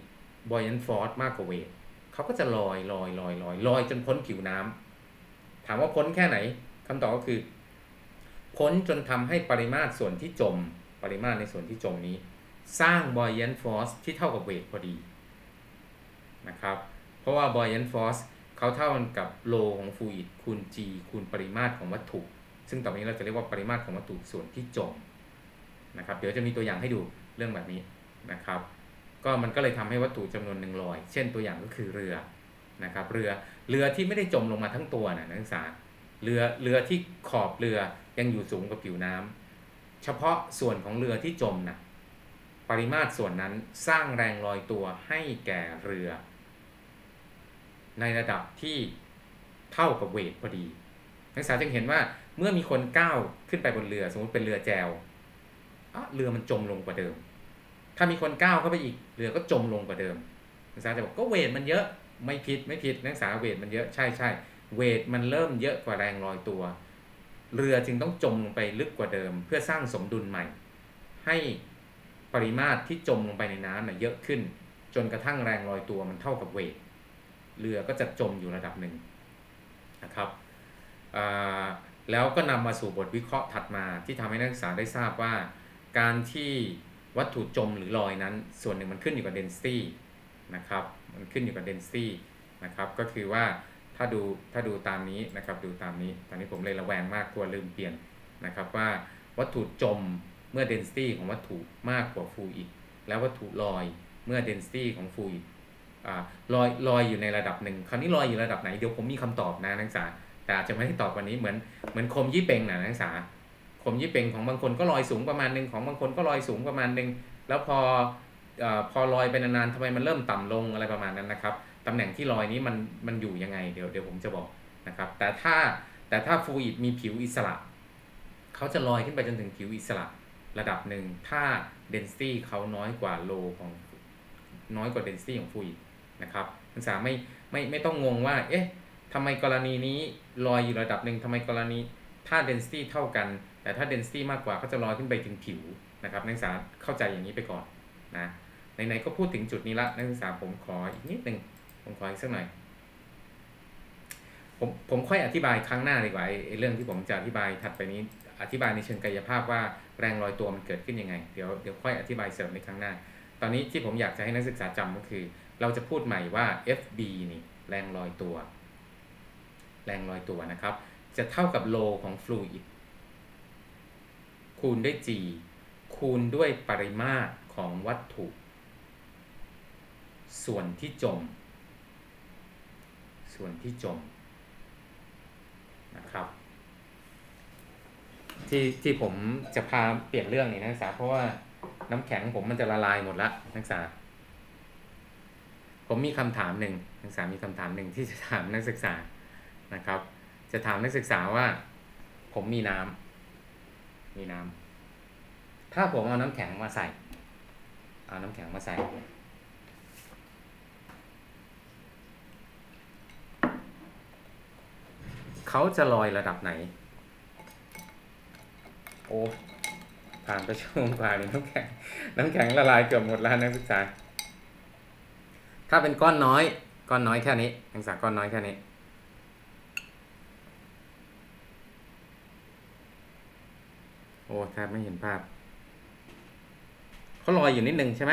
buoyant force มากกว่าเวทเขาก็จะลอยจนพ้นผิวน้ำถามว่าพ้นแค่ไหนคำตอบก็คือพ้นจนทำให้ปริมาตรส่วนที่จมปริมาตรในส่วนที่จมนี้สร้าง buoyant force ที่เท่ากับเวทพอดีนะครับเพราะว่า buoyant force เขาเท่ากับโลของฟลูอิดคูณ g คูณปริมาตรของวัตถุซึ่งต่อไปนี้เราจะเรียกว่าปริมาตรของวัตถุส่วนที่จมนะครับเดี๋ยวจะมีตัวอย่างให้ดูเรื่องแบบนี้นะครับก็มันก็เลยทำให้วัตถุจำนวนหนึ่งลอยเช่นตัวอย่างก็คือเรือนะครับเรือที่ไม่ได้จมลงมาทั้งตัวนะนักศึกษาเรือที่ขอบเรือยังอยู่สูงกว่าผิวน้ำเฉพาะส่วนของเรือที่จมนะปริมาตรส่วนนั้นสร้างแรงลอยตัวให้แก่เรือในระดับที่เท่ากับเวทพอดีนักศึกษาจึงเห็นว่าเมื่อมีคนก้าวขึ้นไปบนเรือสมมติเป็นเรือแจวเรือมันจมลงกว่าเดิมถ้ามีคนก้าวเข้าไปอีกเรือก็จมลงกว่าเดิมนักศึกษาจะบอกก็เวทมันเยอะไม่ผิดนักศึกษาเวทมันเยอะใช่เวทมันเริ่มเยอะกว่าแรงลอยตัวเรือจึงต้องจมลงไปลึกกว่าเดิมเพื่อสร้างสมดุลใหม่ให้ปริมาตรที่จมลงไปในน้ำเยอะขึ้นจนกระทั่งแรงลอยตัวมันเท่ากับเวทเรือก็จะจมอยู่ระดับหนึ่งนะครับแล้วก็นำมาสู่บทวิเคราะห์ถัดมาที่ทำให้นักศึกษาได้ทราบว่าการที่วัตถุจมหรือลอยนั้นส่วนหนึ่งมันขึ้นอยู่กับ density นะครับมันขึ้นอยู่กับ density นะครับก็คือว่าถ้าดูตามนี้นะครับดูตามนี้ตอนนี้ผมเลยระแวงมากกลัวลืมเปลี่ยนนะครับว่าวัตถุจมเมื่อ density ของวัตถุมากกว่า fluid แล้ววัตถุลอยเมื่อ density ของ fluid ลอยอยู่ในระดับหนึ่งคราวนี้ลอยอยู่ระดับไหนเดี๋ยวผมมีคำตอบนะนักศึกษาแต่อาจจะไม่ได้ตอบวันนี้เหมือนคมยี่เป่งนะนักศึกษาคมยี่เป่งของบางคนก็ลอยสูงประมาณนึงของบางคนก็ลอยสูงประมาณนึงแล้วพอลอยไปนานๆทำไมมันเริ่มต่ำลงอะไรประมาณนั้นนะครับตำแหน่งที่ลอยนี้มันอยู่ยังไงเดี๋ยวผมจะบอกนะครับแต่ถ้าฟลูอิดมีผิวอิสระเขาจะลอยขึ้นไปจนถึงผิวอิสระระดับหนึ่งถ้า density เขาน้อยกว่า density ของฟลูอิดนะครับนักศึกษาไม่ต้องงงว่าเอ๊ะทำไมกรณีนี้ลอยอยู่ระดับหนึ่งทำไมกรณีถ้า density เท่ากันแต่ถ้า density มากกว่าเขาจะลอยขึ้นไปถึงผิวนะครับนักศึกษาเข้าใจอย่างนี้ไปก่อนนะไหนๆก็พูดถึงจุดนี้ละนักศึกษาผมขออีกนิดนึงผมขออีกสักหน่อยผมค่อยอธิบายครั้งหน้าดีกว่าไอ้เรื่องที่ผมจะอธิบายถัดไปนี้อธิบายในเชิงกายภาพว่าแรงลอยตัวมันเกิดขึ้นยังไงเดี๋ยวค่อยอธิบายเสริมในครั้งหน้าตอนนี้ที่ผมอยากจะให้นักศึกษาจำก็คือเราจะพูดใหม่ว่า FB นี่แรงลอยตัวนะครับจะเท่ากับโลของฟลูอิดคูณด้วย G คูณด้วยปริมาตรของวัตถุส่วนที่จมนะครับที่ผมจะพาเปลี่ยนเรื่องนี้นักศึกษาเพราะว่าน้ำแข็งผมมันจะละลายหมดละนักศึกษาผมมีคำถามหนึ่งนักศึกษามีคำถามหนึ่งที่จะถามนักศึกษานะครับจะถามนักศึกษาว่าผมมีน้ำถ้าผมเอาน้ำแข็งมาใส่เขาจะลอยระดับไหนโอ้ผ่านไปชั่วโมงกว่าเลยน้ำแข็งละลายเกือบหมดแล้วนักศึกษาถ้าเป็นก้อนน้อยแค่นี้นักศึกษาก้อนน้อยแค่นี้โอ้แทบไม่เห็นภาพเขาลอยอยู่นิดนึงใช่ไหม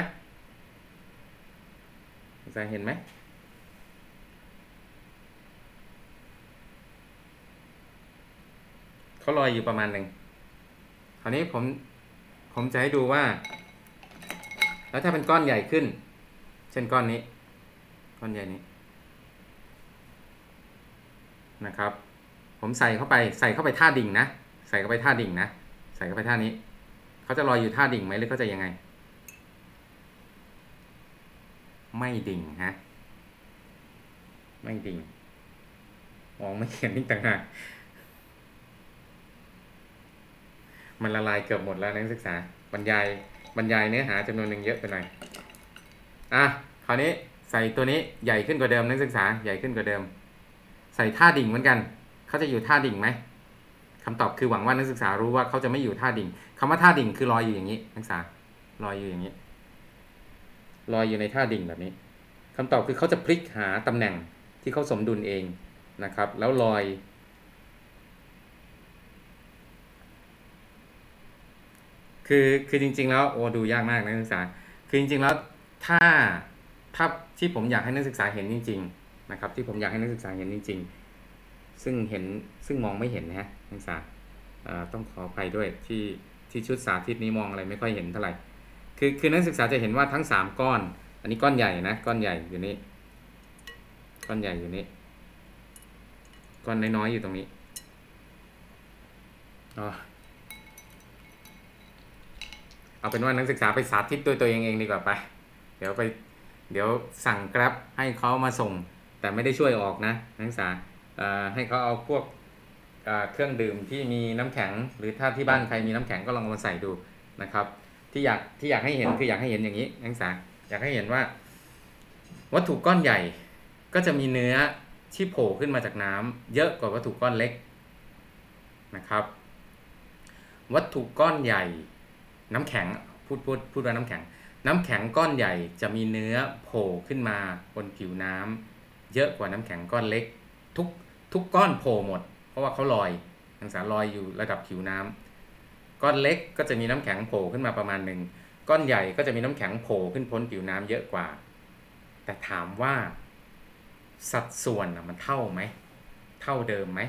นักศึกษาเห็นไหมเขาลอยอยู่ประมาณหนึ่งคราวนี้ผมจะให้ดูว่าแล้วถ้าเป็นก้อนใหญ่ขึ้นเช่นก้อนนี้ก้อนใหญ่นี้นะครับผมใส่เข้าไปท่าดิ่งนะใส่เข้าไปท่านี้เขาจะลอยอยู่ท่าดิ่งไหมหรือเขาจะยังไงไม่ดิ่งฮะไม่ดิ่งมองไม่เห็นนี่ต่างหากมันละลายเกือบหมดแล้วนักศึกษาบรรยายเนื้อหาจำนวนหนึ่งเยอะไปหน่อยคราวนี้ใส่ตัวนี้ใหญ่ขึ้นกว่าเดิมนักศึกษาใหญ่ขึ้นกว่าเดิมใส่ท่าดิ่งเหมือนกันเขาจะอยู่ท่าดิ่งไหมคำตอบคือหวังว่านักศึกษารู้ว่าเขาจะไม่อยู่ท่าดิ่งคำว่าท่าดิ่งคือลอยอยู่อย่างนี้นักศึกษาลอยอยู่อย่างนี้ลอยอยู่ในท่าดิ่งแบบนี้คำตอบคือเขาจะพลิกหาตำแหน่งที่เขาสมดุลเองนะครับแล้วลอยคือจริงๆแล้วโอ้ดูยากมากนักศึกษาคือจริงๆแล้วถ้าที่ผมอยากให้นักศึกษาเห็นจริงๆนะครับที่ผมอยากให้นักศึกษาเห็นจริงๆซึ่งมองไม่เห็นนะฮะนักศึกษาต้องขออภัยด้วยที่ชุดสาธิตนี้มองอะไรไม่ค่อยเห็นเท่าไหร่คือนักศึกษาจะเห็นว่าทั้ง3ก้อนอันนี้ก้อนใหญ่นะก้อนใหญ่อยู่นี่ก้อนใหญ่อยู่นี่ก้อนน้อยๆอยู่ตรงนี้เอาเป็นว่านักศึกษาไปสาธิตด้วยตัวเองดีกว่าไปเดี๋ยวสั่ง Grab ให้เขามาส่งแต่ไม่ได้ช่วยออกนะนักศึกษาให้เขาเอาพวกเครื่องดื่มที่มีน้ำแข็งหรือถ้าที่บ้านใครมีน้ำแข็งก็ลองมาใส่ดูนะครับที่อยากให้เห็นคืออยากให้เห็นอย่างนี้นักศึกษาอยากให้เห็นว่าวัตถุก้อนใหญ่ก็จะมีเนื้อที่โผล่ขึ้นมาจากน้ำเยอะกว่าวัตถุก้อนเล็กนะครับวัตถุก้อนใหญ่น้ำแข็งพูดว่าน้ำแข็งก้อนใหญ่จะมีเนื้อโผล่ขึ้นมาบนผิวน้ำเยอะกว่าน้ำแข็งก้อนเล็กทุกก้อนโผล่หมดเพราะว่าเขาลอยนักศึกษาลอยอยู่ระดับผิวน้ำก้อนเล็กก็จะมีน้ำแข็งโผล่ขึ้นมาประมาณหนึ่งก้อนใหญ่ก็จะมีน้ำแข็งโผล่ขึ้นพ้นผิวน้ำเยอะกว่าแต่ถามว่าสัดส่วนมันเท่าไหมเท่าเดิมไหม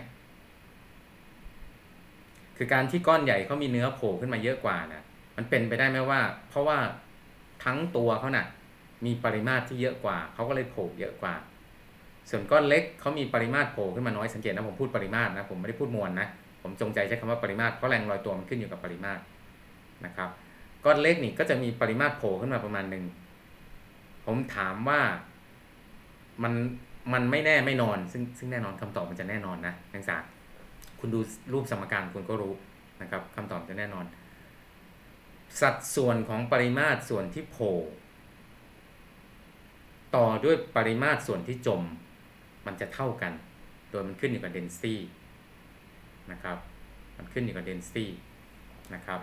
คือการที่ก้อนใหญ่เขามีเนื้อโผล่ขึ้นมาเยอะกว่านะมันเป็นไปได้ไหมว่าเพราะว่าทั้งตัวเขาน่ะมีปริมาตรที่เยอะกว่าเขาก็เลยโผล่เยอะกว่าส่วนก้อนเล็กเขามีปริมาตรโผล่ขึ้นมาน้อยสังเกตนะผมพูดปริมาตรนะผมไม่ได้พูดมวลนะผมจงใจใช้คำว่าปริมาตรเพราะแรงลอยตัวมันขึ้นอยู่กับปริมาตรนะครับก้อนเล็กนี่ก็จะมีปริมาตรโผล่ขึ้นมาประมาณหนึ่งผมถามว่ามันไม่แน่ไม่นอนซึ่งแน่นอนคำตอบมันจะแน่นอนนะนักศึกษาคุณดูรูปสมการคุณก็รู้นะครับคำตอบจะแน่นอนสัดส่วนของปริมาตรส่วนที่โผล่ต่อด้วยปริมาตรส่วนที่จมมันจะเท่ากันโดยมันขึ้นอยู่กับ density นะครับมันขึ้นอยู่กับ density นะครับ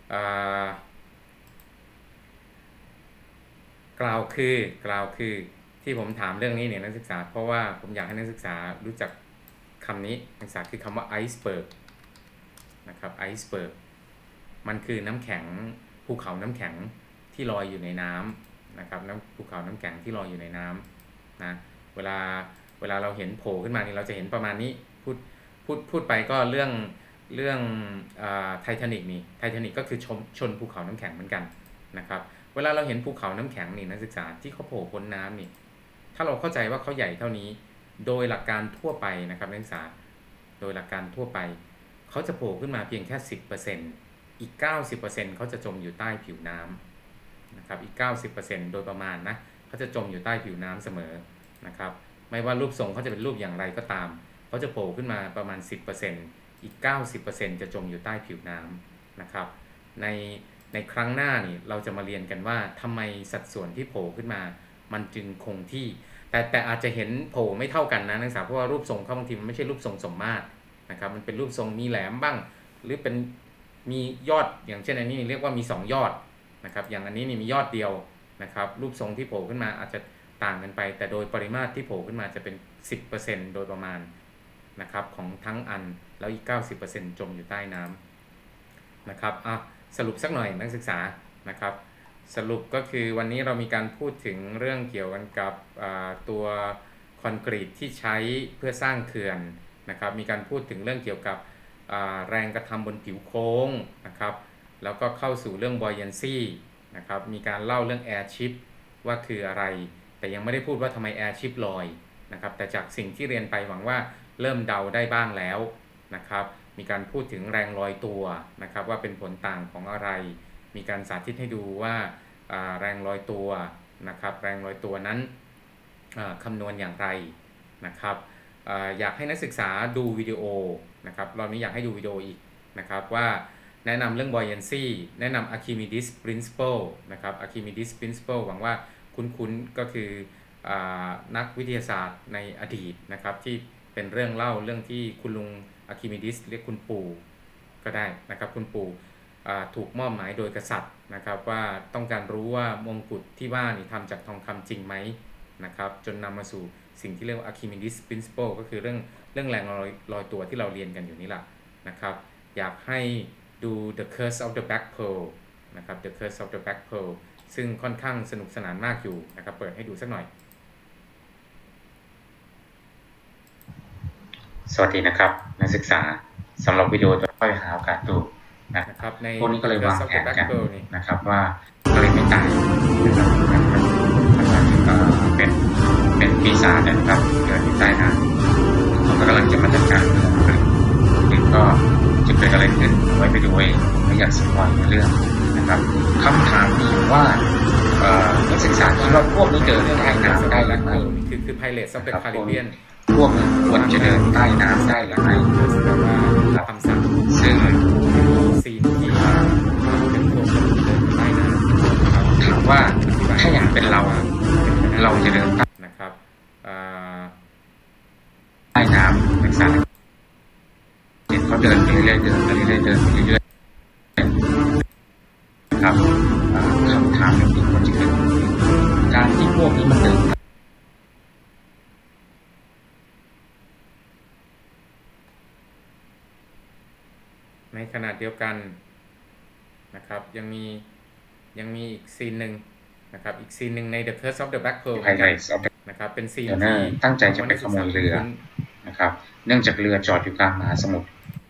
กล่าวคือที่ผมถามเรื่องนี้เนี่ยนักศึกษาเพราะว่าผมอยากให้นักศึกษารู้จักคำนี้นักศึกษาคือคำว่าไอซ์เบิร์กนะครับไอซ์เบิร์กมันคือน้ำแข็งภูเขาน้ำแข็งที่ลอยอยู่ในน้ำนะครับภูเขาน้ำแข็งที่ลอยอยู่ในน้ำนะเวลาเราเห็นโผล่ขึ้นมานี่เราจะเห็นประมาณนี้พูดไปก็เรื่องไททานิกนี่ไททานิกก็คือชนภูเขาน้ำแข็งเหมือนกันนะครับเวลาเราเห็นภูเขาน้ำแข็งนี่นักศึกษาที่เขาโผล่พ้นน้ำนี่ถ้าเราเข้าใจว่าเขาใหญ่เท่านี้โดยหลักการทั่วไปนะครับนักศึกษาโดยหลักการทั่วไปเขาจะโผล่ขึ้นมาเพียงแค่ 10% อีก 90% เขาจะจมอยู่ใต้ผิวน้ำนะครับอีก 90% โดยประมาณนะเขาจะจมอยู่ใต้ผิวน้ำเสมอนะครับไม่ว่ารูปทรงเขาจะเป็นรูปอย่างไรก็ตามเขาจะโผล่ขึ้นมาประมาณ 10% อีก 90% จะจมอยู่ใต้ผิวน้ำนะครับในครั้งหน้านี่เราจะมาเรียนกันว่าทำไมสัดส่วนที่โผล่ขึ้นมามันจึงคงที่แต่อาจจะเห็นโผล่ไม่เท่ากันนะนักศึกษาเพราะว่ารูปทรงเขาบางทีมันไม่ใช่รูปทรงสมมาตรนะครับมันเป็นรูปทรงมีแหลมบ้างหรือเป็นมียอดอย่างเช่นอันนี้เรียกว่ามี2ยอดนะครับอย่างอันนี้นี่มียอดเดียวนะครับรูปทรงที่โผล่ขึ้นมาอาจจะต่างกันไปแต่โดยปริมาตรที่โผล่ขึ้นมาจะเป็น 10% โดยประมาณนะครับของทั้งอันแล้วอีก 90% จมอยู่ใต้น้ำนะครับสรุปสักหน่อยนักศึกษานะครับสรุปก็คือวันนี้เรามีการพูดถึงเรื่องเกี่ยวกันกับตัวคอนกรีตที่ใช้เพื่อสร้างเขื่อนนะครับมีการพูดถึงเรื่องเกี่ยวกับแรงกระทำบนผิวโค้งนะครับแล้วก็เข้าสู่เรื่อง buoyancy นะครับมีการเล่าเรื่อง airship ว่าคืออะไรแต่ยังไม่ได้พูดว่าทำไม airship ลอยนะครับแต่จากสิ่งที่เรียนไปหวังว่าเริ่มเดาได้บ้างแล้วนะครับมีการพูดถึงแรงลอยตัวนะครับว่าเป็นผลต่างของอะไรมีการสาธิตให้ดูว่าแรงลอยตัวนะครับแรงลอยตัวนั้นคำนวณอย่างไรนะครับอยากให้นักศึกษาดูวิดีโอนะครับรอบนี้อยากให้ดูวิดีโออีกนะครับว่าแนะนำเรื่อง buoyancy แนะนำ Archimedes principle นะครับ Archimedes principle หวังว่าคุ้นๆก็คือนักวิทยาศาสตร์ในอดีตนะครับที่เป็นเรื่องเล่าเรื่องที่คุณลุง Archimedes เรียกคุณปู่ก็ได้นะครับคุณปู่ถูกมอบหมายโดยกษัตริย์นะครับว่าต้องการรู้ว่ามงกุฎที่ว่านี่ทำจากทองคำจริงไหมนะครับจนนำมาสู่สิ่งที่เรียกว่า Archimedes Principle ก็คือเรื่องแรงลอยตัวที่เราเรียนกันอยู่นี่แหละนะครับอยากให้ดู The Curse of the Black Pearl นะครับ The Curse of the Black Pearl ซึ่งค่อนข้างสนุกสนานมากอยู่นะครับเปิดให้ดูสักหน่อยสวัสดีนะครับนักศึกษาสำหรับวิดีโอจะค่อยหาโอกาสดูนะครับพวกนี้ก็เลยวางแผนกันนะครับว่าก็เลยไม่ตายนะครับเป็นปีศาจนะครับเกิดอยู่ใต้น้ำเขากำลังจะมาจัดการหรือก็จะเกิดอะไรขึ้นไว้ไปดูเองไม่อยากสปอยในเรื่องนะครับคำถามมีอยู่ว่านักศึกษาคิดว่าพวกนี้เดินใต้น้ำได้หรือไม่คือ Pirates of the Caribbean พวกนี้ควรจะเดินใต้น้ำได้หรือไม่แต่ว่าคำสั่งซึ่งซีนที่เป็นพวกเดินใต้น้ำถามว่าถ้าอยากเป็นเราจะเดินนะครับใต้น้ำนักศึกษาเห็นเขาเดินไปเรื่อยๆเดินไปเรื่อยๆเดินไปเรื่อยๆครับคำถามหนึ่งที่ควรจะเป็นการที่พวกนี้มันเดินในขณะเดียวกันนะครับยังมีอีกซีนหนึ่งนะครับอีกซีนหนึ่งใน The Curse of the Black Pearl นะครับเป็นซีนที่ตั้งใจจะไปขโมยเรือนะครับเนื่องจากเรือจอดอยู่กลางมหาสมุทร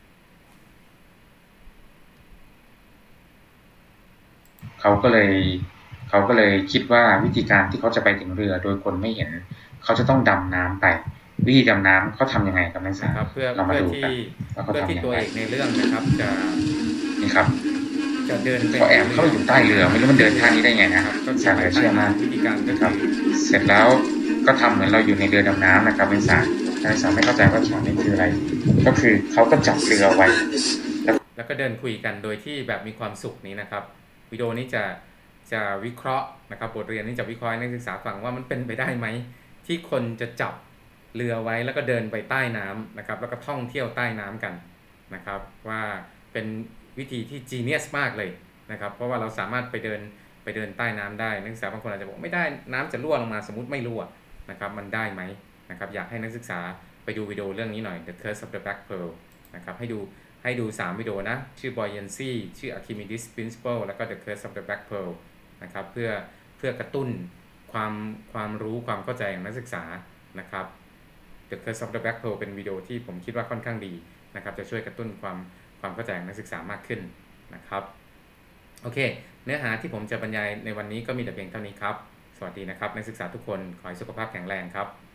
เขาก็เลยคิดว่าวิธีการที่เขาจะไปถึงเรือโดยคนไม่เห็นเขาจะต้องดำน้ำไปวิธีดำน้ำเขาทำยังไงครับนักศึกษาเรามาดูกันว่าเขาทำยังไงตัวเอกในเรื่องนะครับนี่ครับจะเดินเขาแอบเข้าอยู่ใต้เรือไม่รู้มันเดินท่านี้ได้ไงนะครับฉากเชื่อมากวิธีการก็ครับเสร็จแล้วก็ทำเหมือนเราอยู่ในเรือดำน้ำนะครับนักศึกษาไม่เข้าใจว่าฉากนี้คืออะไรก็คือเขาก็จับเรือไว้แล้วก็เดินคุยกันโดยที่แบบมีความสุขนี้นะครับวิดีโอนี้จะวิเคราะห์นะครับบทเรียนนี้จะวิเคราะห์ให้นักศึกษาฟังว่ามันเป็นไปได้ไหมที่คนจะจับเรือไว้แล้วก็เดินไปใต้น้ำนะครับแล้วก็ท่องเที่ยวใต้น้ำกันนะครับว่าเป็นวิธีที่จีเนียสมากเลยนะครับเพราะว่าเราสามารถไปเดินใต้น้ำได้นักศึกษาบางคนอาจจะบอกไม่ได้น้ำจะรั่วลงมาสมมติไม่รั่วนะครับมันได้ไหมนะครับอยากให้นักศึกษาไปดูวิดีโอเรื่องนี้หน่อย The Curse of the Black Pearl นะครับให้ดู3วิดีโอนะชื่อ Buoyancy ชื่อ Archimedes Principle แล้วก็ The Curse of the Black Pearl นะครับเพื่อกระตุ้นความรู้ความเข้าใจของนักศึกษานะครับ The Curse of the Black Pearl เป็นวิดีโอที่ผมคิดว่าค่อนข้างดีนะครับจะช่วยกระตุ้นความเข้าใจของนักศึกษามากขึ้นนะครับโอเคเนื้อหาที่ผมจะบรรยายในวันนี้ก็มีแต่เพียงเท่านี้ครับสวัสดีนะครับนักศึกษาทุกคนขอให้สุขภาพแข็งแรงครับ